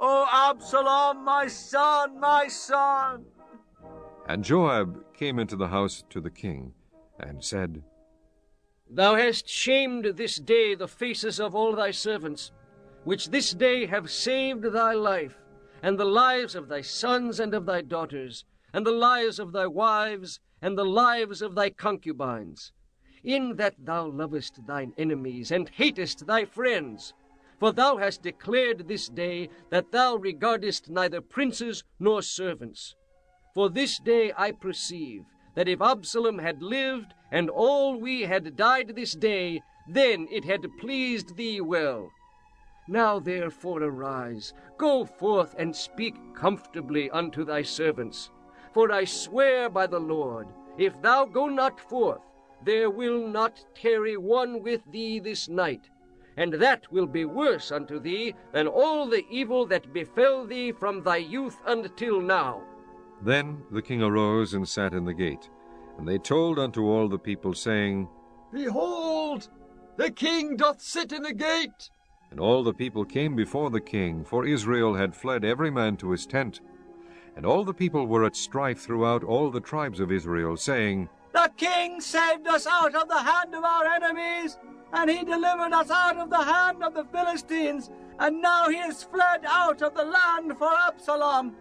O Absalom, my son, my son! And Joab came into the house to the king, and said, Thou hast shamed this day the faces of all thy servants, which this day have saved thy life, and the lives of thy sons and of thy daughters, and the lives of thy wives, and the lives of thy concubines, in that thou lovest thine enemies, and hatest thy friends. For thou hast declared this day that thou regardest neither princes nor servants. For this day I perceive that if Absalom had lived, and all we had died this day, then it had pleased thee well. Now therefore arise, go forth and speak comfortably unto thy servants. For I swear by the Lord, if thou go not forth, there will not tarry one with thee this night, and that will be worse unto thee than all the evil that befell thee from thy youth until now. Then the king arose and sat in the gate. And they told unto all the people, saying, Behold, the king doth sit in the gate. And all the people came before the king, for Israel had fled every man to his tent. And all the people were at strife throughout all the tribes of Israel, saying, The king saved us out of the hand of our enemies, and he delivered us out of the hand of the Philistines, and now he is fled out of the land for Absalom.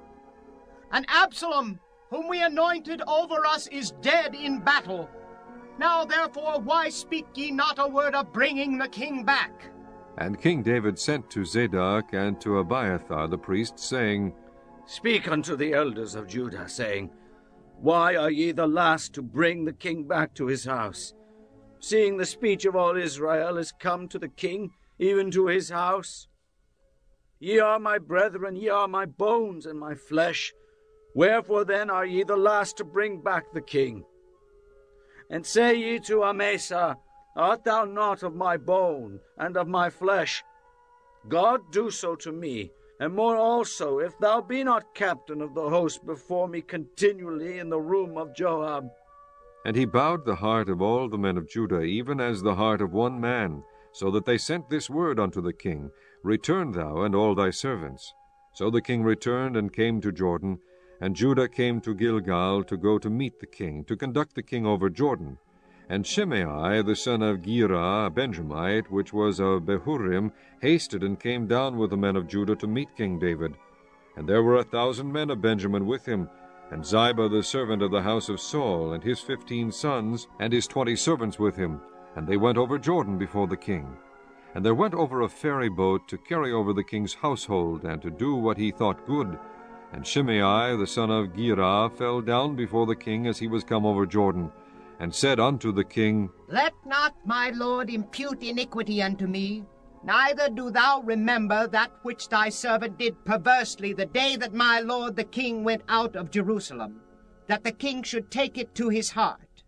And Absalom, whom we anointed over us, is dead in battle. Now therefore why speak ye not a word of bringing the king back? And King David sent to Zadok and to Abiathar the priest, saying, Speak unto the elders of Judah, saying, Why are ye the last to bring the king back to his house? Seeing the speech of all Israel is come to the king, even to his house? Ye are my brethren, ye are my bones and my flesh. Wherefore then are ye the last to bring back the king? And say ye to Amasa, Art thou not of my bone and of my flesh? God do so to me, and more also, if thou be not captain of the host before me continually in the room of Joab. And he bowed the heart of all the men of Judah, even as the heart of one man, so that they sent this word unto the king, Return thou and all thy servants. So the king returned and came to Jordan, and Judah came to Gilgal to go to meet the king, to conduct the king over Jordan. And Shimei the son of Gera, a Benjamite, which was of Behurim, hasted and came down with the men of Judah to meet King David. And there were a thousand men of Benjamin with him, and Ziba the servant of the house of Saul, and his fifteen sons, and his twenty servants with him. And they went over Jordan before the king. And there went over a ferry boat to carry over the king's household, and to do what he thought good. And Shimei the son of Gera fell down before the king as he was come over Jordan, and said unto the king, Let not my lord impute iniquity unto me, neither do thou remember that which thy servant did perversely the day that my lord the king went out of Jerusalem, that the king should take it to his heart.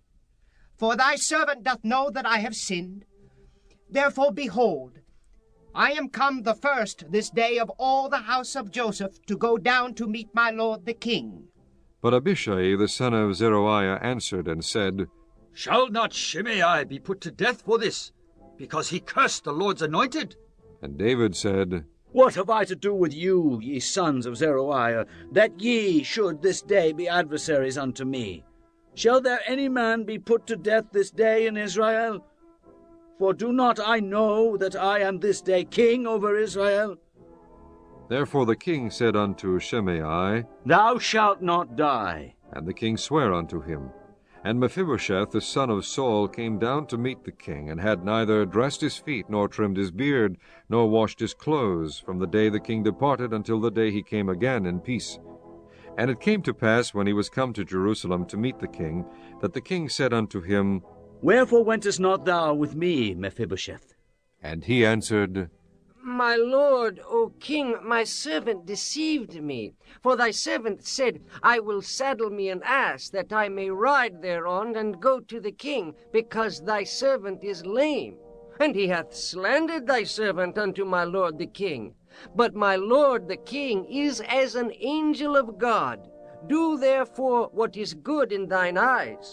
For thy servant doth know that I have sinned. Therefore, behold, I am come the first this day of all the house of Joseph to go down to meet my lord the king. But Abishai the son of Zeruiah answered and said, Shall not Shimei be put to death for this, because he cursed the Lord's anointed? And David said, What have I to do with you, ye sons of Zeruiah, that ye should this day be adversaries unto me? Shall there any man be put to death this day in Israel? For do not I know that I am this day king over Israel? Therefore the king said unto Shimei, Thou shalt not die. And the king sware unto him. And Mephibosheth the son of Saul came down to meet the king, and had neither dressed his feet, nor trimmed his beard, nor washed his clothes, from the day the king departed until the day he came again in peace. And it came to pass, when he was come to Jerusalem to meet the king, that the king said unto him, Wherefore wentest not thou with me, Mephibosheth? And he answered, My lord, O king, my servant deceived me. For thy servant said, I will saddle me an ass, that I may ride thereon and go to the king, because thy servant is lame. And he hath slandered thy servant unto my lord the king. But my lord the king is as an angel of God. Do therefore what is good in thine eyes.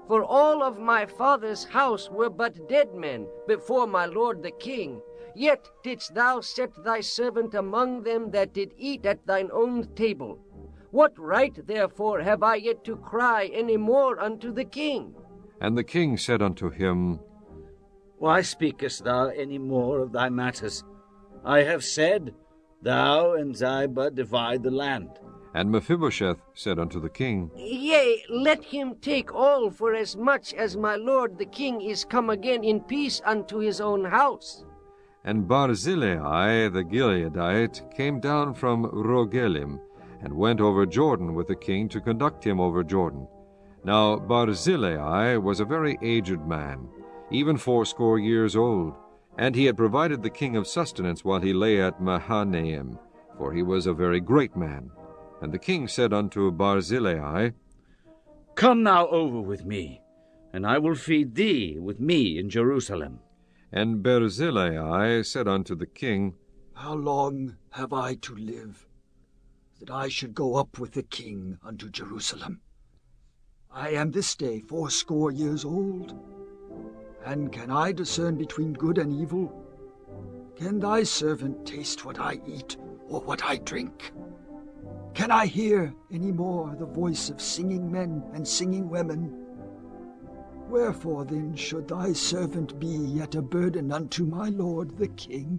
For all of my father's house were but dead men before my lord the king. Yet didst thou set thy servant among them that did eat at thine own table. What right, therefore, have I yet to cry any more unto the king? And the king said unto him, Why speakest thou any more of thy matters? I have said, Thou and Ziba divide the land. And Mephibosheth said unto the king, Yea, let him take all, for as much as my lord the king is come again in peace unto his own house. And Barzillai the Gileadite came down from Rogelim, and went over Jordan with the king to conduct him over Jordan. Now Barzillai was a very aged man, even fourscore years old, and he had provided the king of sustenance while he lay at Mahanaim, for he was a very great man. And the king said unto Barzillai, Come now over with me, and I will feed thee with me in Jerusalem. And Barzillai said unto the king, How long have I to live, that I should go up with the king unto Jerusalem? I am this day fourscore years old, and can I discern between good and evil? Can thy servant taste what I eat, or what I drink? Can I hear any more the voice of singing men and singing women? Wherefore then should thy servant be yet a burden unto my lord the king?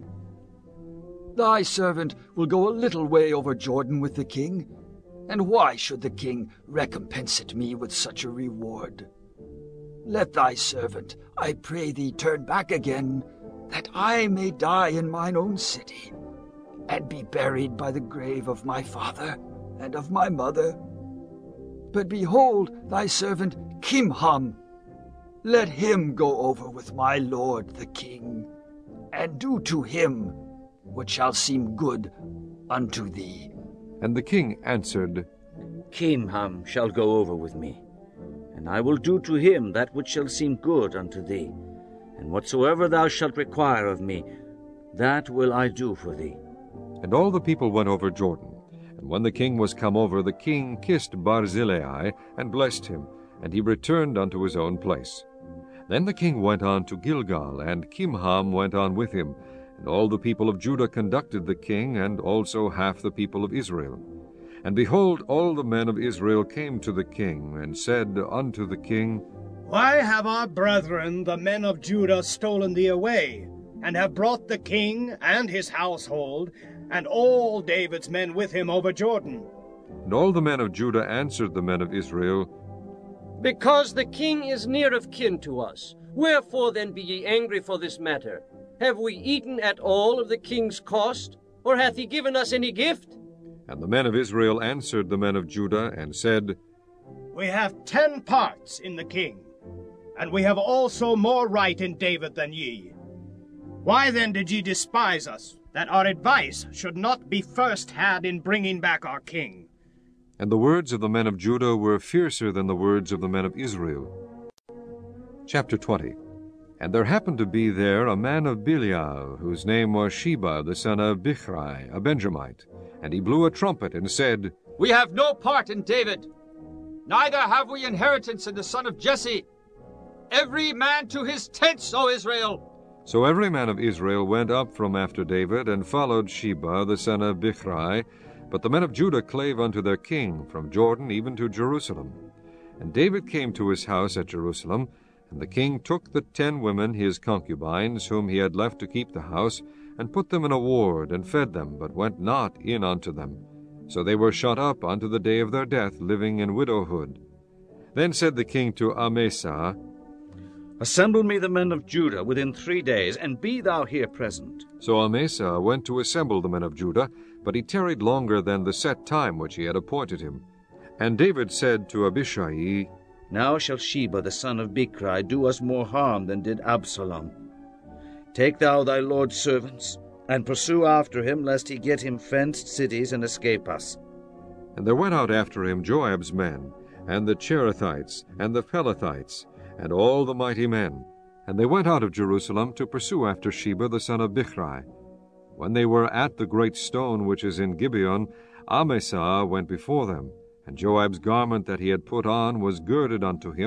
Thy servant will go a little way over Jordan with the king, and why should the king recompense it me with such a reward? Let thy servant, I pray thee, turn back again, that I may die in mine own city, and be buried by the grave of my father and of my mother. But behold thy servant Kimham, let him go over with my lord the king, and do to him what shall seem good unto thee. And the king answered, Kimham shall go over with me, and I will do to him that which shall seem good unto thee, and whatsoever thou shalt require of me, that will I do for thee. And all the people went over Jordan. And when the king was come over, the king kissed Barzillai, and blessed him, and he returned unto his own place. Then the king went on to Gilgal, and Kimham went on with him, and all the people of Judah conducted the king, and also half the people of Israel. And behold, all the men of Israel came to the king, and said unto the king, Why have our brethren, the men of Judah, stolen thee away, and have brought the king and his household, and all David's men with him over Jordan? And all the men of Judah answered the men of Israel, Because the king is near of kin to us. Wherefore then be ye angry for this matter? Have we eaten at all of the king's cost, or hath he given us any gift? And the men of Israel answered the men of Judah, and said, We have ten parts in the king, and we have also more right in David than ye. Why then did ye despise us, that our advice should not be first had in bringing back our king? And the words of the men of Judah were fiercer than the words of the men of Israel. Chapter twenty. And there happened to be there a man of Belial, whose name was Sheba, the son of Bichri, a Benjamite. And he blew a trumpet, and said, We have no part in David, neither have we inheritance in the son of Jesse. Every man to his tents, O Israel! So every man of Israel went up from after David, and followed Sheba, the son of Bichri. But the men of Judah clave unto their king, from Jordan even to Jerusalem. And David came to his house at Jerusalem, and the king took the ten women his concubines, whom he had left to keep the house, and put them in a ward, and fed them, but went not in unto them. So they were shut up unto the day of their death, living in widowhood. Then said the king to Amasa, Assemble me the men of Judah within three days, and be thou here present. So Amasa went to assemble the men of Judah, but he tarried longer than the set time which he had appointed him. And David said to Abishai, Now shall Sheba the son of Bichri do us more harm than did Absalom. Take thou thy lord's servants, and pursue after him, lest he get him fenced cities and escape us. And there went out after him Joab's men, and the Cherethites, and the Pelethites, and all the mighty men. And they went out of Jerusalem to pursue after Sheba the son of Bichri. When they were at the great stone which is in Gibeon, Amasa went before them, and Joab's garment that he had put on was girded unto him,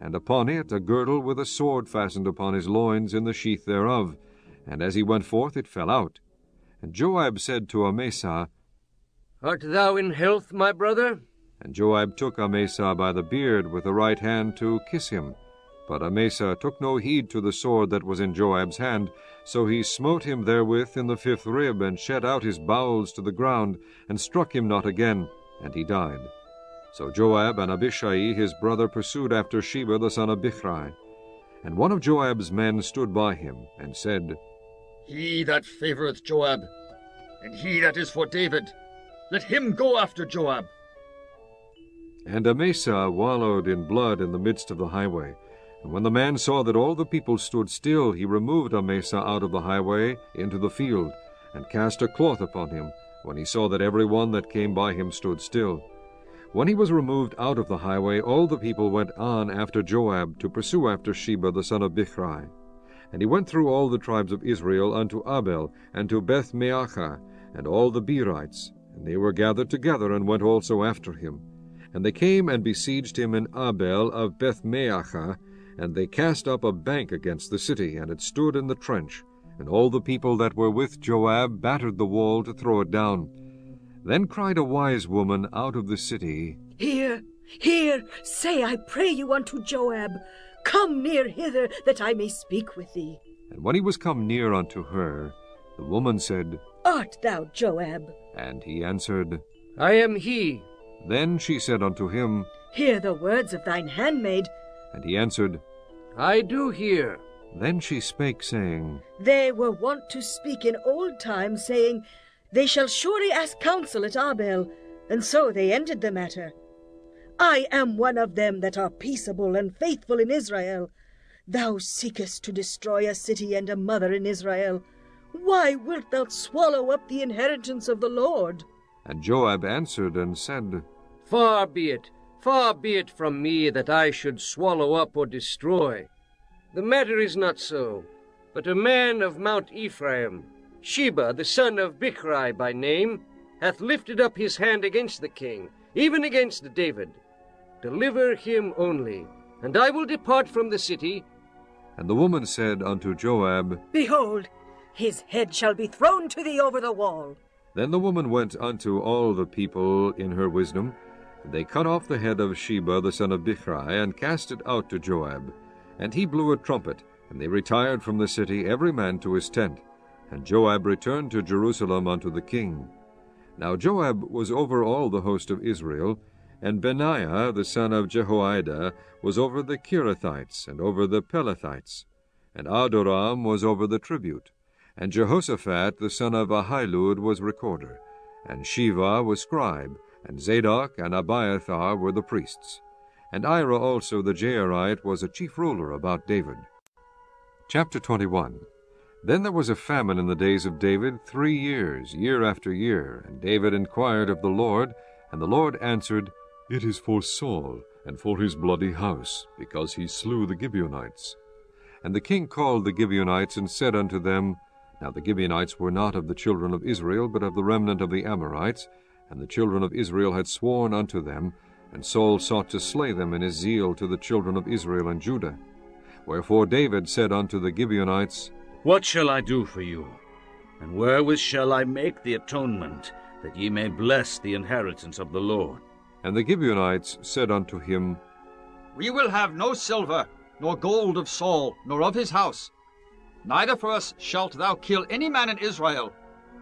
and upon it a girdle with a sword fastened upon his loins in the sheath thereof, and as he went forth it fell out. And Joab said to Amasa, Art thou in health, my brother? And Joab took Amasa by the beard with the right hand to kiss him. But Amasa took no heed to the sword that was in Joab's hand, so he smote him therewith in the fifth rib, and shed out his bowels to the ground, and struck him not again, and he died. So Joab and Abishai his brother pursued after Sheba the son of Bichri. And one of Joab's men stood by him, and said, He that favoureth Joab, and he that is for David, let him go after Joab. And Amasa wallowed in blood in the midst of the highway. And when the man saw that all the people stood still, he removed Amasa out of the highway into the field, and cast a cloth upon him, when he saw that every one that came by him stood still. When he was removed out of the highway, all the people went on after Joab, to pursue after Sheba the son of Bichri. And he went through all the tribes of Israel unto Abel, and to Beth-Maachah, and all the Berites, and they were gathered together, and went also after him. And they came and besieged him in Abel of Beth-Maachah, and they cast up a bank against the city, and it stood in the trench. And all the people that were with Joab battered the wall to throw it down. Then cried a wise woman out of the city, Hear, hear, say, I pray you, unto Joab, Come near hither, that I may speak with thee. And when he was come near unto her, the woman said, Art thou Joab? And he answered, I am he. Then she said unto him, Hear the words of thine handmaid. And he answered, I do hear. Then she spake, saying, They were wont to speak in old times, saying, They shall surely ask counsel at Abel, and so they ended the matter. I am one of them that are peaceable and faithful in Israel. Thou seekest to destroy a city and a mother in Israel. Why wilt thou swallow up the inheritance of the Lord? And Joab answered and said, Far be it, far be it from me that I should swallow up or destroy. The matter is not so, but a man of Mount Ephraim, Sheba the son of Bichri by name, hath lifted up his hand against the king, even against David. Deliver him only, and I will depart from the city. And the woman said unto Joab, Behold, his head shall be thrown to thee over the wall. Then the woman went unto all the people in her wisdom, and they cut off the head of Sheba the son of Bichri, and cast it out to Joab. And he blew a trumpet, and they retired from the city, every man to his tent. And Joab returned to Jerusalem unto the king. Now Joab was over all the host of Israel, and Benaiah the son of Jehoiada was over the Kerethites, and over the Pelethites. And Adoram was over the tribute. And Jehoshaphat the son of Ahilud was recorder. And Shiva was scribe, and Zadok and Abiathar were the priests. And Ira also the Jairite was a chief ruler about David. Chapter twenty-one. Then there was a famine in the days of David three years, year after year. And David inquired of the Lord, and the Lord answered, It is for Saul, and for his bloody house, because he slew the Gibeonites. And the king called the Gibeonites, and said unto them, Now the Gibeonites were not of the children of Israel, but of the remnant of the Amorites, and the children of Israel had sworn unto them, and Saul sought to slay them in his zeal to the children of Israel and Judah. Wherefore David said unto the Gibeonites, What shall I do for you? And wherewith shall I make the atonement, that ye may bless the inheritance of the Lord? And the Gibeonites said unto him, We will have no silver, nor gold of Saul, nor of his house. Neither for us shalt thou kill any man in Israel.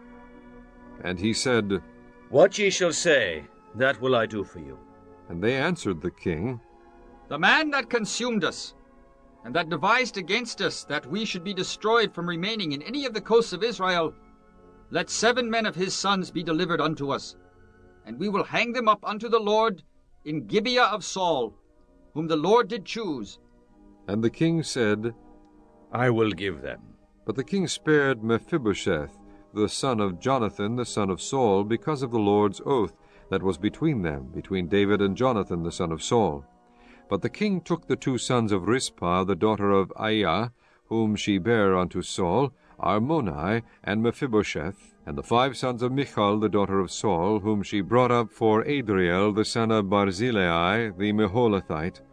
And he said, What ye shall say, that will I do for you. And they answered the king, The man that consumed us, and that devised against us that we should be destroyed from remaining in any of the coasts of Israel, let seven men of his sons be delivered unto us, and we will hang them up unto the Lord in Gibeah of Saul, whom the Lord did choose. And the king said, I will give them. But the king spared Mephibosheth, the son of Jonathan, the son of Saul, because of the Lord's oath that was between them, between David and Jonathan, the son of Saul. But the king took the two sons of Rizpah, the daughter of Aiah, whom she bare unto Saul, Armoni and Mephibosheth, and the five sons of Michal, the daughter of Saul, whom she brought up for Adriel, the son of Barzillai, the Meholathite.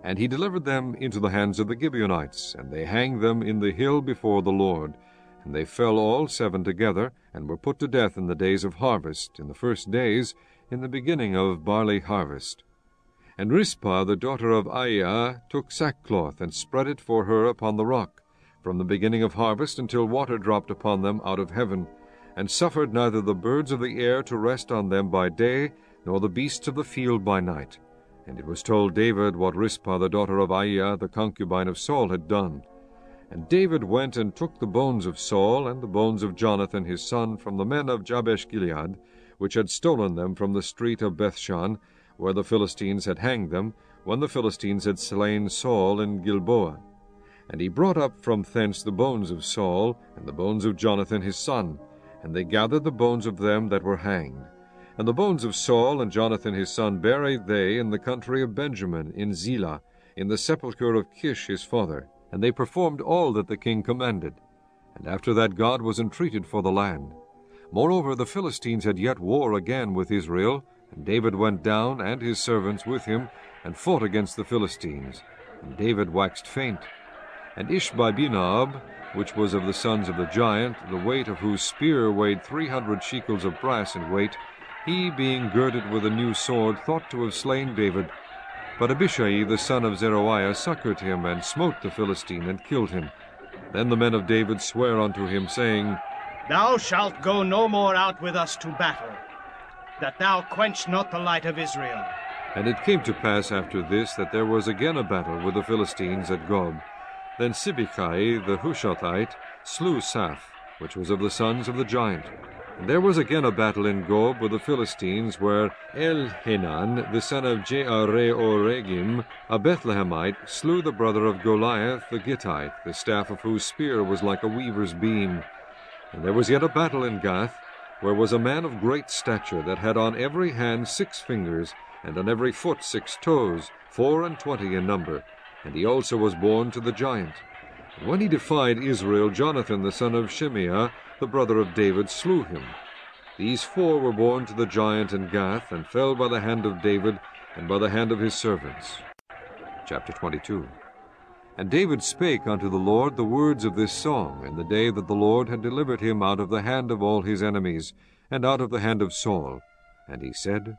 And he delivered them into the hands of the Gibeonites, and they hanged them in the hill before the Lord. And they fell all seven together, and were put to death in the days of harvest, in the first days, in the beginning of barley harvest. And Rizpah the daughter of Aiah took sackcloth, and spread it for her upon the rock, from the beginning of harvest until water dropped upon them out of heaven, and suffered neither the birds of the air to rest on them by day, nor the beasts of the field by night. And it was told David what Rizpah the daughter of Aiah, the concubine of Saul, had done. And David went and took the bones of Saul and the bones of Jonathan his son from the men of Jabesh-Gilead, which had stolen them from the street of Bethshan, where the Philistines had hanged them, when the Philistines had slain Saul in Gilboa. And he brought up from thence the bones of Saul and the bones of Jonathan his son, and they gathered the bones of them that were hanged. And the bones of Saul and Jonathan his son buried they in the country of Benjamin, in Zelah, in the sepulchre of Kish his father. And they performed all that the king commanded. And after that God was entreated for the land. Moreover, the Philistines had yet war again with Israel, and David went down, and his servants with him, and fought against the Philistines. And David waxed faint. And Ishbi-Benob, which was of the sons of the giant, the weight of whose spear weighed three hundred shekels of brass in weight, he, being girded with a new sword, thought to have slain David. But Abishai the son of Zeruiah succored him, and smote the Philistine, and killed him. Then the men of David sware unto him, saying, Thou shalt go no more out with us to battle, that thou quench not the light of Israel. And it came to pass after this, that there was again a battle with the Philistines at Gob. Then Sibbechai the Hushathite slew Saph, which was of the sons of the giant. And there was again a battle in Gob with the Philistines, where Elhanan, the son of Jeareoregim, a Bethlehemite, slew the brother of Goliath the Gittite, the staff of whose spear was like a weaver's beam. And there was yet a battle in Gath, where was a man of great stature, that had on every hand six fingers, and on every foot six toes, four and twenty in number. And he also was born to the giant. And when he defied Israel, Jonathan the son of Shimeah, the brother of David, slew him. These four were born to the giant in Gath, and fell by the hand of David, and by the hand of his servants. Chapter twenty-two. And David spake unto the Lord the words of this song, in the day that the Lord had delivered him out of the hand of all his enemies, and out of the hand of Saul. And he said,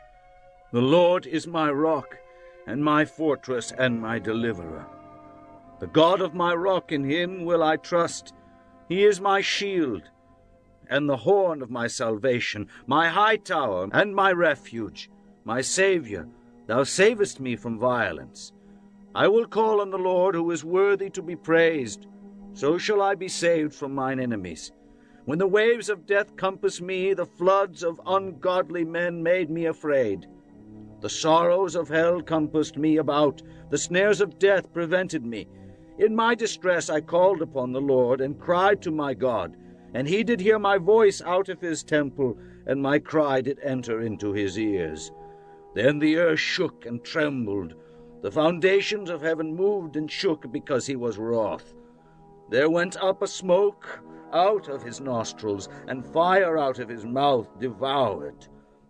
The Lord is my rock, and my fortress, and my deliverer. The God of my rock, in him will I trust. He is my shield, and the horn of my salvation, my high tower, and my refuge, my Saviour. Thou savest me from violence. I will call on the Lord, who is worthy to be praised. So shall I be saved from mine enemies. When the waves of death compassed me, the floods of ungodly men made me afraid. The sorrows of hell compassed me about, the snares of death prevented me. In my distress I called upon the Lord, and cried to my God. And he did hear my voice out of his temple, and my cry did enter into his ears. Then the earth shook and trembled. The foundations of heaven moved and shook, because he was wroth. There went up a smoke out of his nostrils, and fire out of his mouth devoured.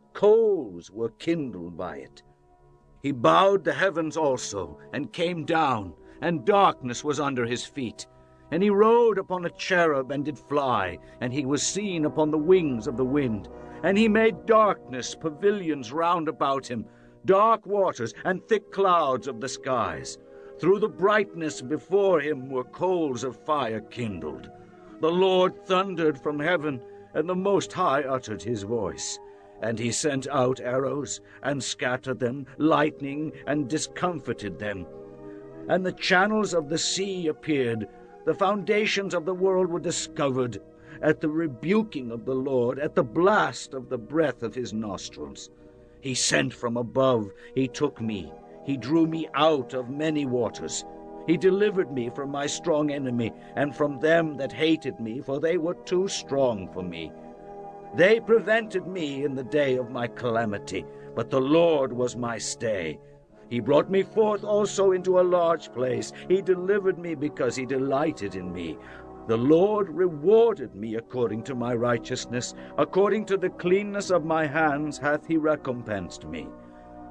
Coals were kindled by it. He bowed the heavens also, and came down, and darkness was under his feet. And he rode upon a cherub, and did fly, and he was seen upon the wings of the wind. And he made darkness pavilions round about him, dark waters, and thick clouds of the skies. Through the brightness before him were coals of fire kindled. The Lord thundered from heaven, and the Most High uttered his voice. And he sent out arrows, and scattered them, lightning, and discomfited them. And the channels of the sea appeared. The foundations of the world were discovered, at the rebuking of the Lord, at the blast of the breath of his nostrils. He sent from above, he took me, he drew me out of many waters. He delivered me from my strong enemy, and from them that hated me, for they were too strong for me. They prevented me in the day of my calamity, but the Lord was my stay. He brought me forth also into a large place. He delivered me because he delighted in me. The Lord rewarded me according to my righteousness. According to the cleanness of my hands hath he recompensed me.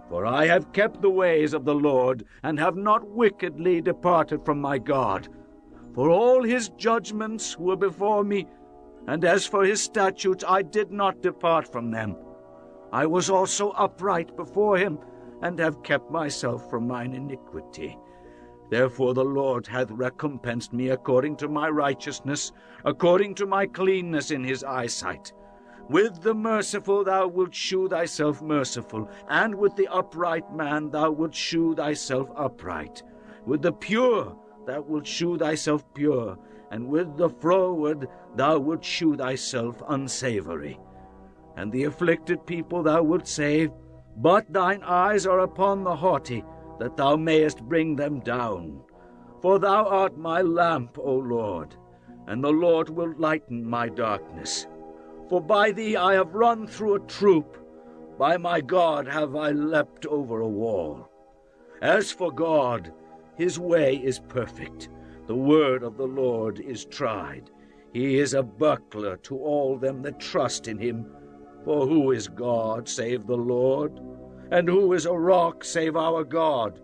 For I have kept the ways of the Lord, and have not wickedly departed from my God. For all his judgments were before me, and as for his statutes I did not depart from them. I was also upright before him, and have kept myself from mine iniquity. Therefore the Lord hath recompensed me according to my righteousness, according to my cleanness in his eyesight. With the merciful thou wilt shew thyself merciful, and with the upright man thou wilt shew thyself upright. With the pure thou wilt shew thyself pure, and with the froward thou wilt shew thyself unsavory. And the afflicted people thou wilt save, but thine eyes are upon the haughty, that thou mayest bring them down. For thou art my lamp, O Lord, and the Lord will lighten my darkness. For by thee I have run through a troop, by my God have I leapt over a wall. As for God, his way is perfect, the word of the Lord is tried. He is a buckler to all them that trust in him. For who is God save the Lord? And who is a rock save our God?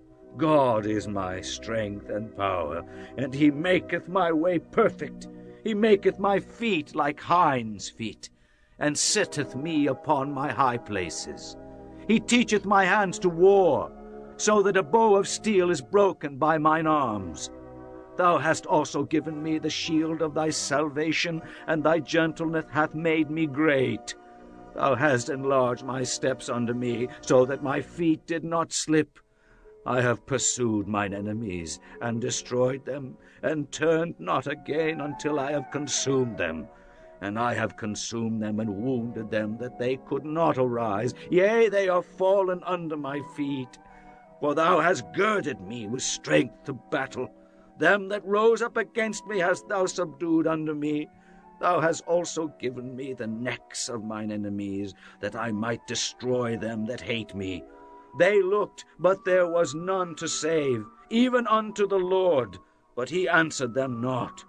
God is my strength and power, and he maketh my way perfect. He maketh my feet like hinds' feet, and sitteth me upon my high places. He teacheth my hands to war, so that a bow of steel is broken by mine arms. Thou hast also given me the shield of thy salvation, and thy gentleness hath made me great. Thou hast enlarged my steps under me, so that my feet did not slip. I have pursued mine enemies, and destroyed them, and turned not again until I have consumed them. And I have consumed them, and wounded them, that they could not arise. Yea, they are fallen under my feet. For thou hast girded me with strength to battle. Them that rose up against me hast thou subdued under me. Thou hast also given me the necks of mine enemies, that I might destroy them that hate me. They looked, but there was none to save, even unto the Lord, but he answered them not.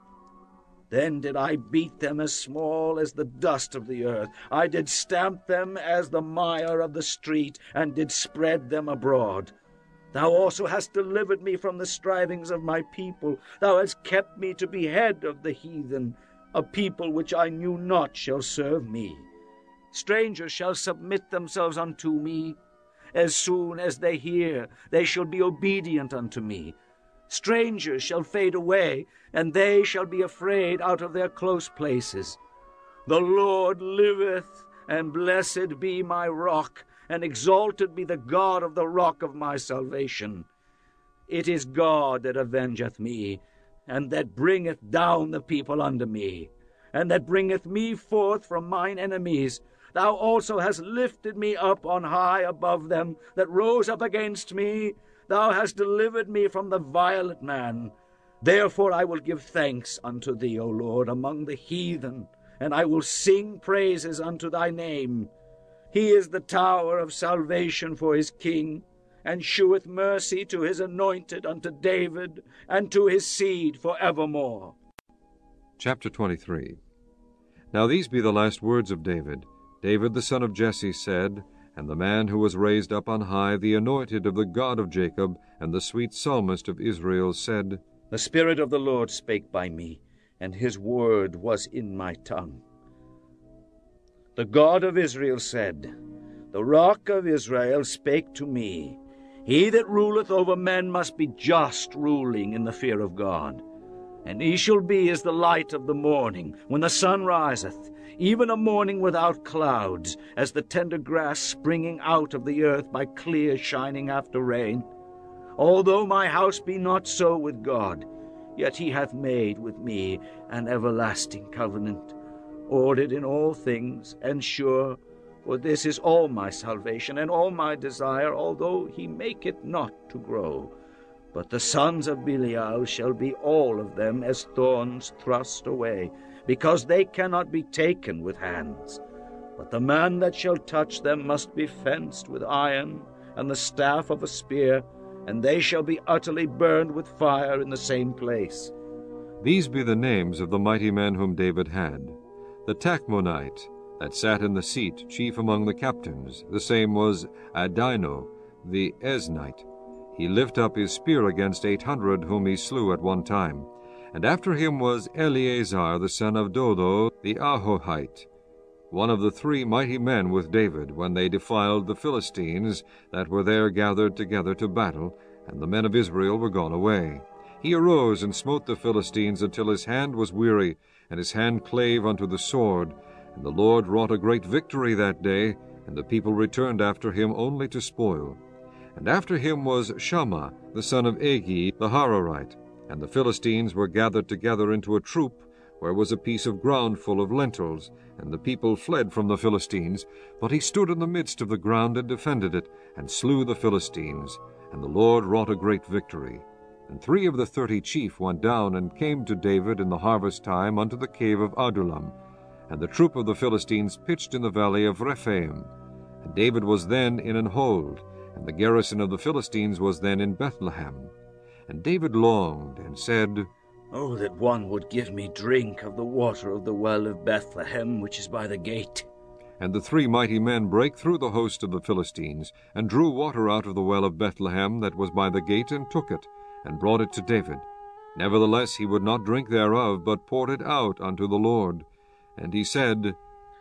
Then did I beat them as small as the dust of the earth. I did stamp them as the mire of the street, and did spread them abroad. Thou also hast delivered me from the strivings of my people. Thou hast kept me to be head of the heathen. A people which I knew not shall serve me. Strangers shall submit themselves unto me. As soon as they hear, they shall be obedient unto me. Strangers shall fade away, and they shall be afraid out of their close places. The Lord liveth, and blessed be my rock, and exalted be the God of the rock of my salvation. It is God that avengeth me, and that bringeth down the people unto me, and that bringeth me forth from mine enemies. Thou also hast lifted me up on high above them that rose up against me. Thou hast delivered me from the violent man. Therefore I will give thanks unto thee, O Lord, among the heathen, and I will sing praises unto thy name. He is the tower of salvation for his king, and sheweth mercy to his anointed, unto David, and to his seed for evermore. Chapter twenty-three. Now these be the last words of David. David the son of Jesse said, and the man who was raised up on high, the anointed of the God of Jacob, and the sweet psalmist of Israel, said, The Spirit of the Lord spake by me, and his word was in my tongue. The God of Israel said, The rock of Israel spake to me. He that ruleth over men must be just ruling in the fear of God. And he shall be as the light of the morning, when the sun riseth, even a morning without clouds, as the tender grass springing out of the earth by clear shining after rain. Although my house be not so with God, yet he hath made with me an everlasting covenant, ordered in all things, and sure, for this is all my salvation and all my desire, although he make it not to grow. But the sons of Belial shall be all of them as thorns thrust away, because they cannot be taken with hands. But the man that shall touch them must be fenced with iron, and the staff of a spear, and they shall be utterly burned with fire in the same place. These be the names of the mighty men whom David had: the Tachmonite, that sat in the seat, chief among the captains. The same was Adino, the Eznite. He lifted up his spear against eight hundred, whom he slew at one time. And after him was Eleazar, the son of Dodo, the Ahohite, one of the three mighty men with David, when they defiled the Philistines that were there gathered together to battle, and the men of Israel were gone away. He arose and smote the Philistines until his hand was weary, and his hand clave unto the sword. And the Lord wrought a great victory that day, and the people returned after him only to spoil. And after him was Shammah, the son of Agi, the Hararite. And the Philistines were gathered together into a troop, where was a piece of ground full of lentils. And the people fled from the Philistines, but he stood in the midst of the ground and defended it, and slew the Philistines. And the Lord wrought a great victory. And three of the thirty chief went down and came to David in the harvest time unto the cave of Adullam. And the troop of the Philistines pitched in the valley of Rephaim. And David was then in an hold, and the garrison of the Philistines was then in Bethlehem. And David longed, and said, Oh, that one would give me drink of the water of the well of Bethlehem, which is by the gate. And the three mighty men brake through the host of the Philistines, and drew water out of the well of Bethlehem that was by the gate, and took it, and brought it to David. Nevertheless he would not drink thereof, but poured it out unto the Lord. And he said,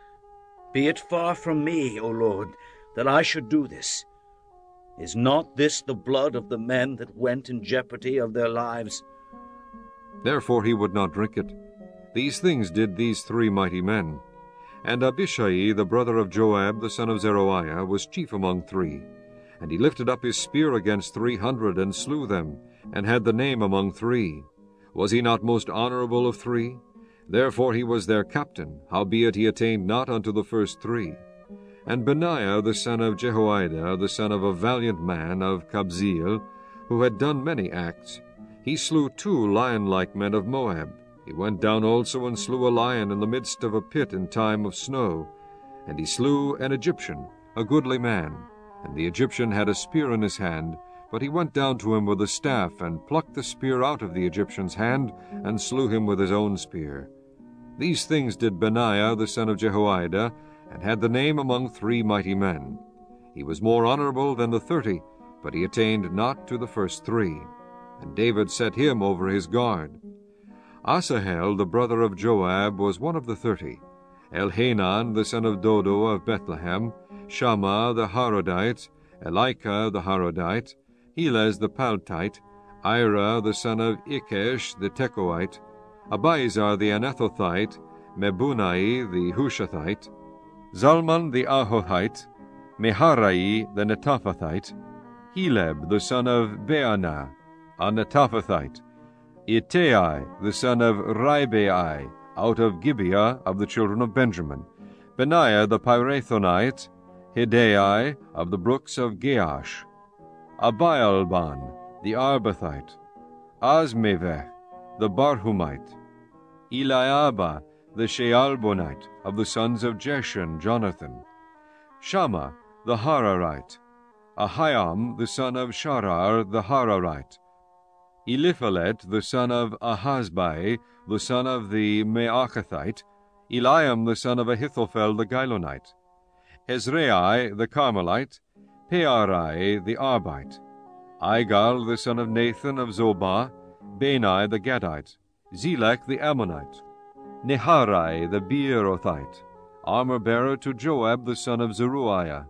Be it far from me, O Lord, that I should do this. Is not this the blood of the men that went in jeopardy of their lives? Therefore he would not drink it. These things did these three mighty men. And Abishai, the brother of Joab, the son of Zeruiah, was chief among three. And he lifted up his spear against three hundred, and slew them, and had the name among three. Was he not most honorable of three? Therefore he was their captain, howbeit he attained not unto the first three. And Benaiah the son of Jehoiada, the son of a valiant man of Kabzeel, who had done many acts, he slew two lion-like men of Moab. He went down also and slew a lion in the midst of a pit in time of snow. And he slew an Egyptian, a goodly man. And the Egyptian had a spear in his hand, but he went down to him with a staff, and plucked the spear out of the Egyptian's hand, and slew him with his own spear. These things did Benaiah the son of Jehoiada, and had the name among three mighty men. He was more honorable than the thirty, but he attained not to the first three. And David set him over his guard. Asahel, the brother of Joab, was one of the thirty. Elhanan, the son of Dodo of Bethlehem, Shammah the Harodite, Elika the Harodite, Helez the Paltite, Ira the son of Ikesh the Tekoite, Abiezar the Anathothite, Mebunai the Hushathite, Zalman the Ahohite, Meharai the Netophathite, Heleb the son of Baanah, a Netophathite, Ittai the son of Ribai, out of Gibeah of the children of Benjamin, Benaiah the Pirathonite, Hidai of the brooks of Gaash, Abialban the Arbathite, Azmaveth the Barhumite, Eliabah the Shealbonite of the sons of Jeshan, Jonathan, Shammah the Hararite, Ahiam the son of Sharar the Hararite, Eliphalet the son of Ahasbai, the son of the Maachathite, Eliam the son of Ahithophel the Gilonite, Ezrai the Carmelite, Pearai the Arbite, Igal the son of Nathan of Zobah, Bani the Gadite, Zelek the Ammonite, Neharai the Beerothite, armor-bearer to Joab the son of Zeruiah,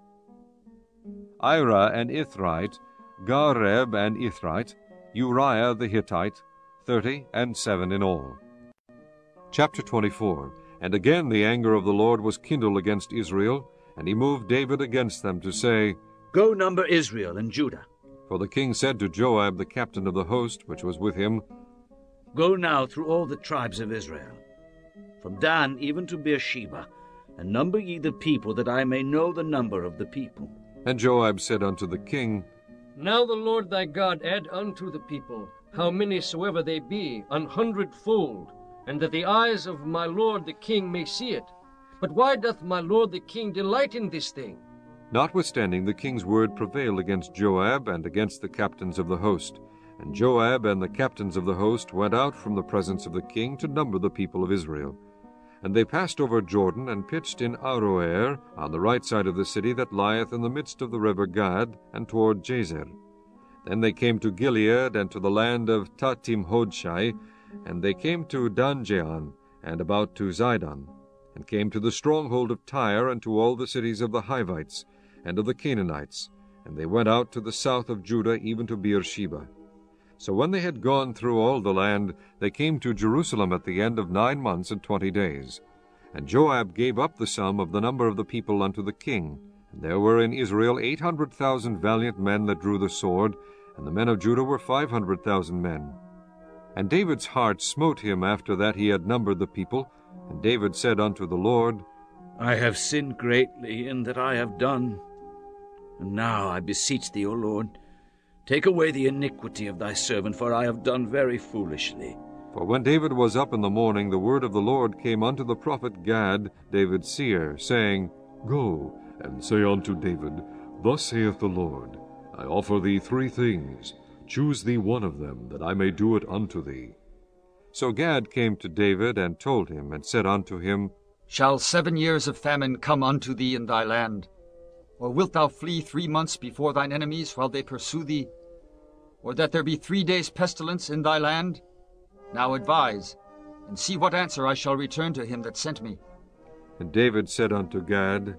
Ira and Ithrite, Gareb and Ithrite, Uriah the Hittite, thirty and seven in all. Chapter twenty-four. And again the anger of the Lord was kindled against Israel, and he moved David against them to say, Go number Israel and Judah. For the king said to Joab the captain of the host which was with him, Go now through all the tribes of Israel, from Dan even to Beersheba, and number ye the people, that I may know the number of the people. And Joab said unto the king, Now the Lord thy God add unto the people, how many soever they be, an hundredfold, and that the eyes of my lord the king may see it. But why doth my lord the king delight in this thing? Notwithstanding the king's word prevailed against Joab and against the captains of the host. And Joab and the captains of the host went out from the presence of the king to number the people of Israel. And they passed over Jordan, and pitched in Aroer, on the right side of the city that lieth in the midst of the river Gad, and toward Jazer. Then they came to Gilead, and to the land of Tatim-Hodshai, and they came to Danjean, and about to Zidon, and came to the stronghold of Tyre, and to all the cities of the Hivites, and of the Canaanites, and they went out to the south of Judah, even to Beersheba. So when they had gone through all the land, they came to Jerusalem at the end of nine months and twenty days. And Joab gave up the sum of the number of the people unto the king. And there were in Israel eight hundred thousand valiant men that drew the sword, and the men of Judah were five hundred thousand men. And David's heart smote him after that he had numbered the people. And David said unto the Lord, I have sinned greatly in that I have done. And now I beseech thee, O Lord, take away the iniquity of thy servant, for I have done very foolishly. For when David was up in the morning, the word of the Lord came unto the prophet Gad, David's seer, saying, Go, and say unto David, Thus saith the Lord, I offer thee three things. Choose thee one of them, that I may do it unto thee. So Gad came to David, and told him, and said unto him, Shall seven years of famine come unto thee in thy land? Or wilt thou flee three months before thine enemies while they pursue thee? Or that there be three days' pestilence in thy land? Now advise, and see what answer I shall return to him that sent me. And David said unto Gad,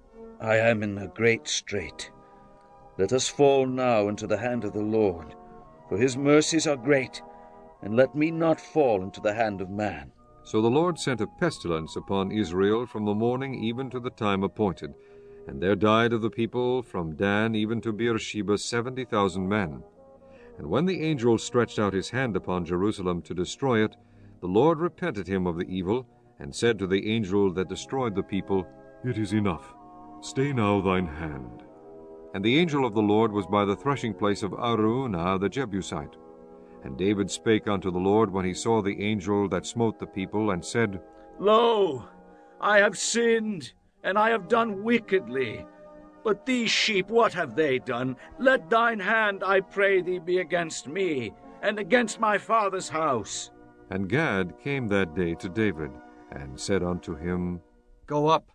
I am in a great strait. Let us fall now into the hand of the Lord, for his mercies are great, and let me not fall into the hand of man. So the Lord sent a pestilence upon Israel from the morning even to the time appointed. And there died of the people from Dan even to Beersheba seventy thousand men. And when the angel stretched out his hand upon Jerusalem to destroy it, the Lord repented him of the evil, and said to the angel that destroyed the people, It is enough. Stay now thine hand. And the angel of the Lord was by the threshing place of Araunah the Jebusite. And David spake unto the Lord when he saw the angel that smote the people, and said, Lo, I have sinned, and I have done wickedly. But these sheep, what have they done? Let thine hand, I pray thee, be against me, and against my father's house. And Gad came that day to David, and said unto him, Go up,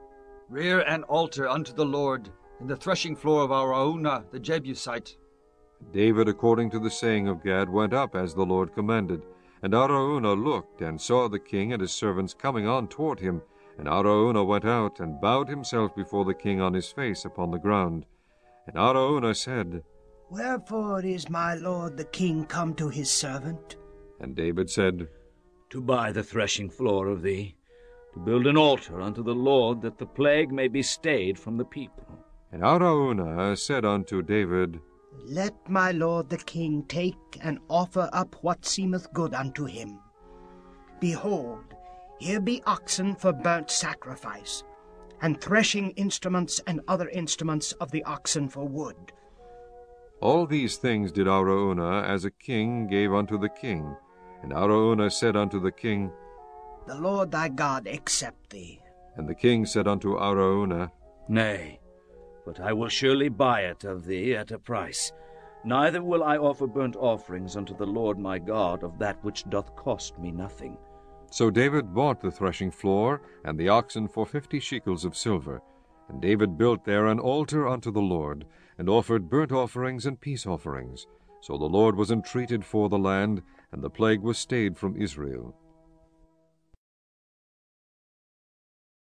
rear an altar unto the Lord in the threshing floor of Araunah the Jebusite. David, according to the saying of Gad, went up as the Lord commanded. And Araunah looked, and saw the king and his servants coming on toward him. And Araunah went out, and bowed himself before the king on his face upon the ground. And Araunah said, Wherefore is my lord the king come to his servant? And David said, To buy the threshing floor of thee, to build an altar unto the Lord, that the plague may be stayed from the people. And Araunah said unto David, Let my lord the king take and offer up what seemeth good unto him. Behold, here be oxen for burnt sacrifice, and threshing instruments and other instruments of the oxen for wood. All these things did Araunah, as a king, gave unto the king. And Araunah said unto the king, The Lord thy God accept thee. And the king said unto Araunah, Nay, but I will surely buy it of thee at a price. Neither will I offer burnt offerings unto the Lord my God of that which doth cost me nothing. So David bought the threshing floor and the oxen for fifty shekels of silver. And David built there an altar unto the Lord, and offered burnt offerings and peace offerings. So the Lord was entreated for the land, and the plague was stayed from Israel.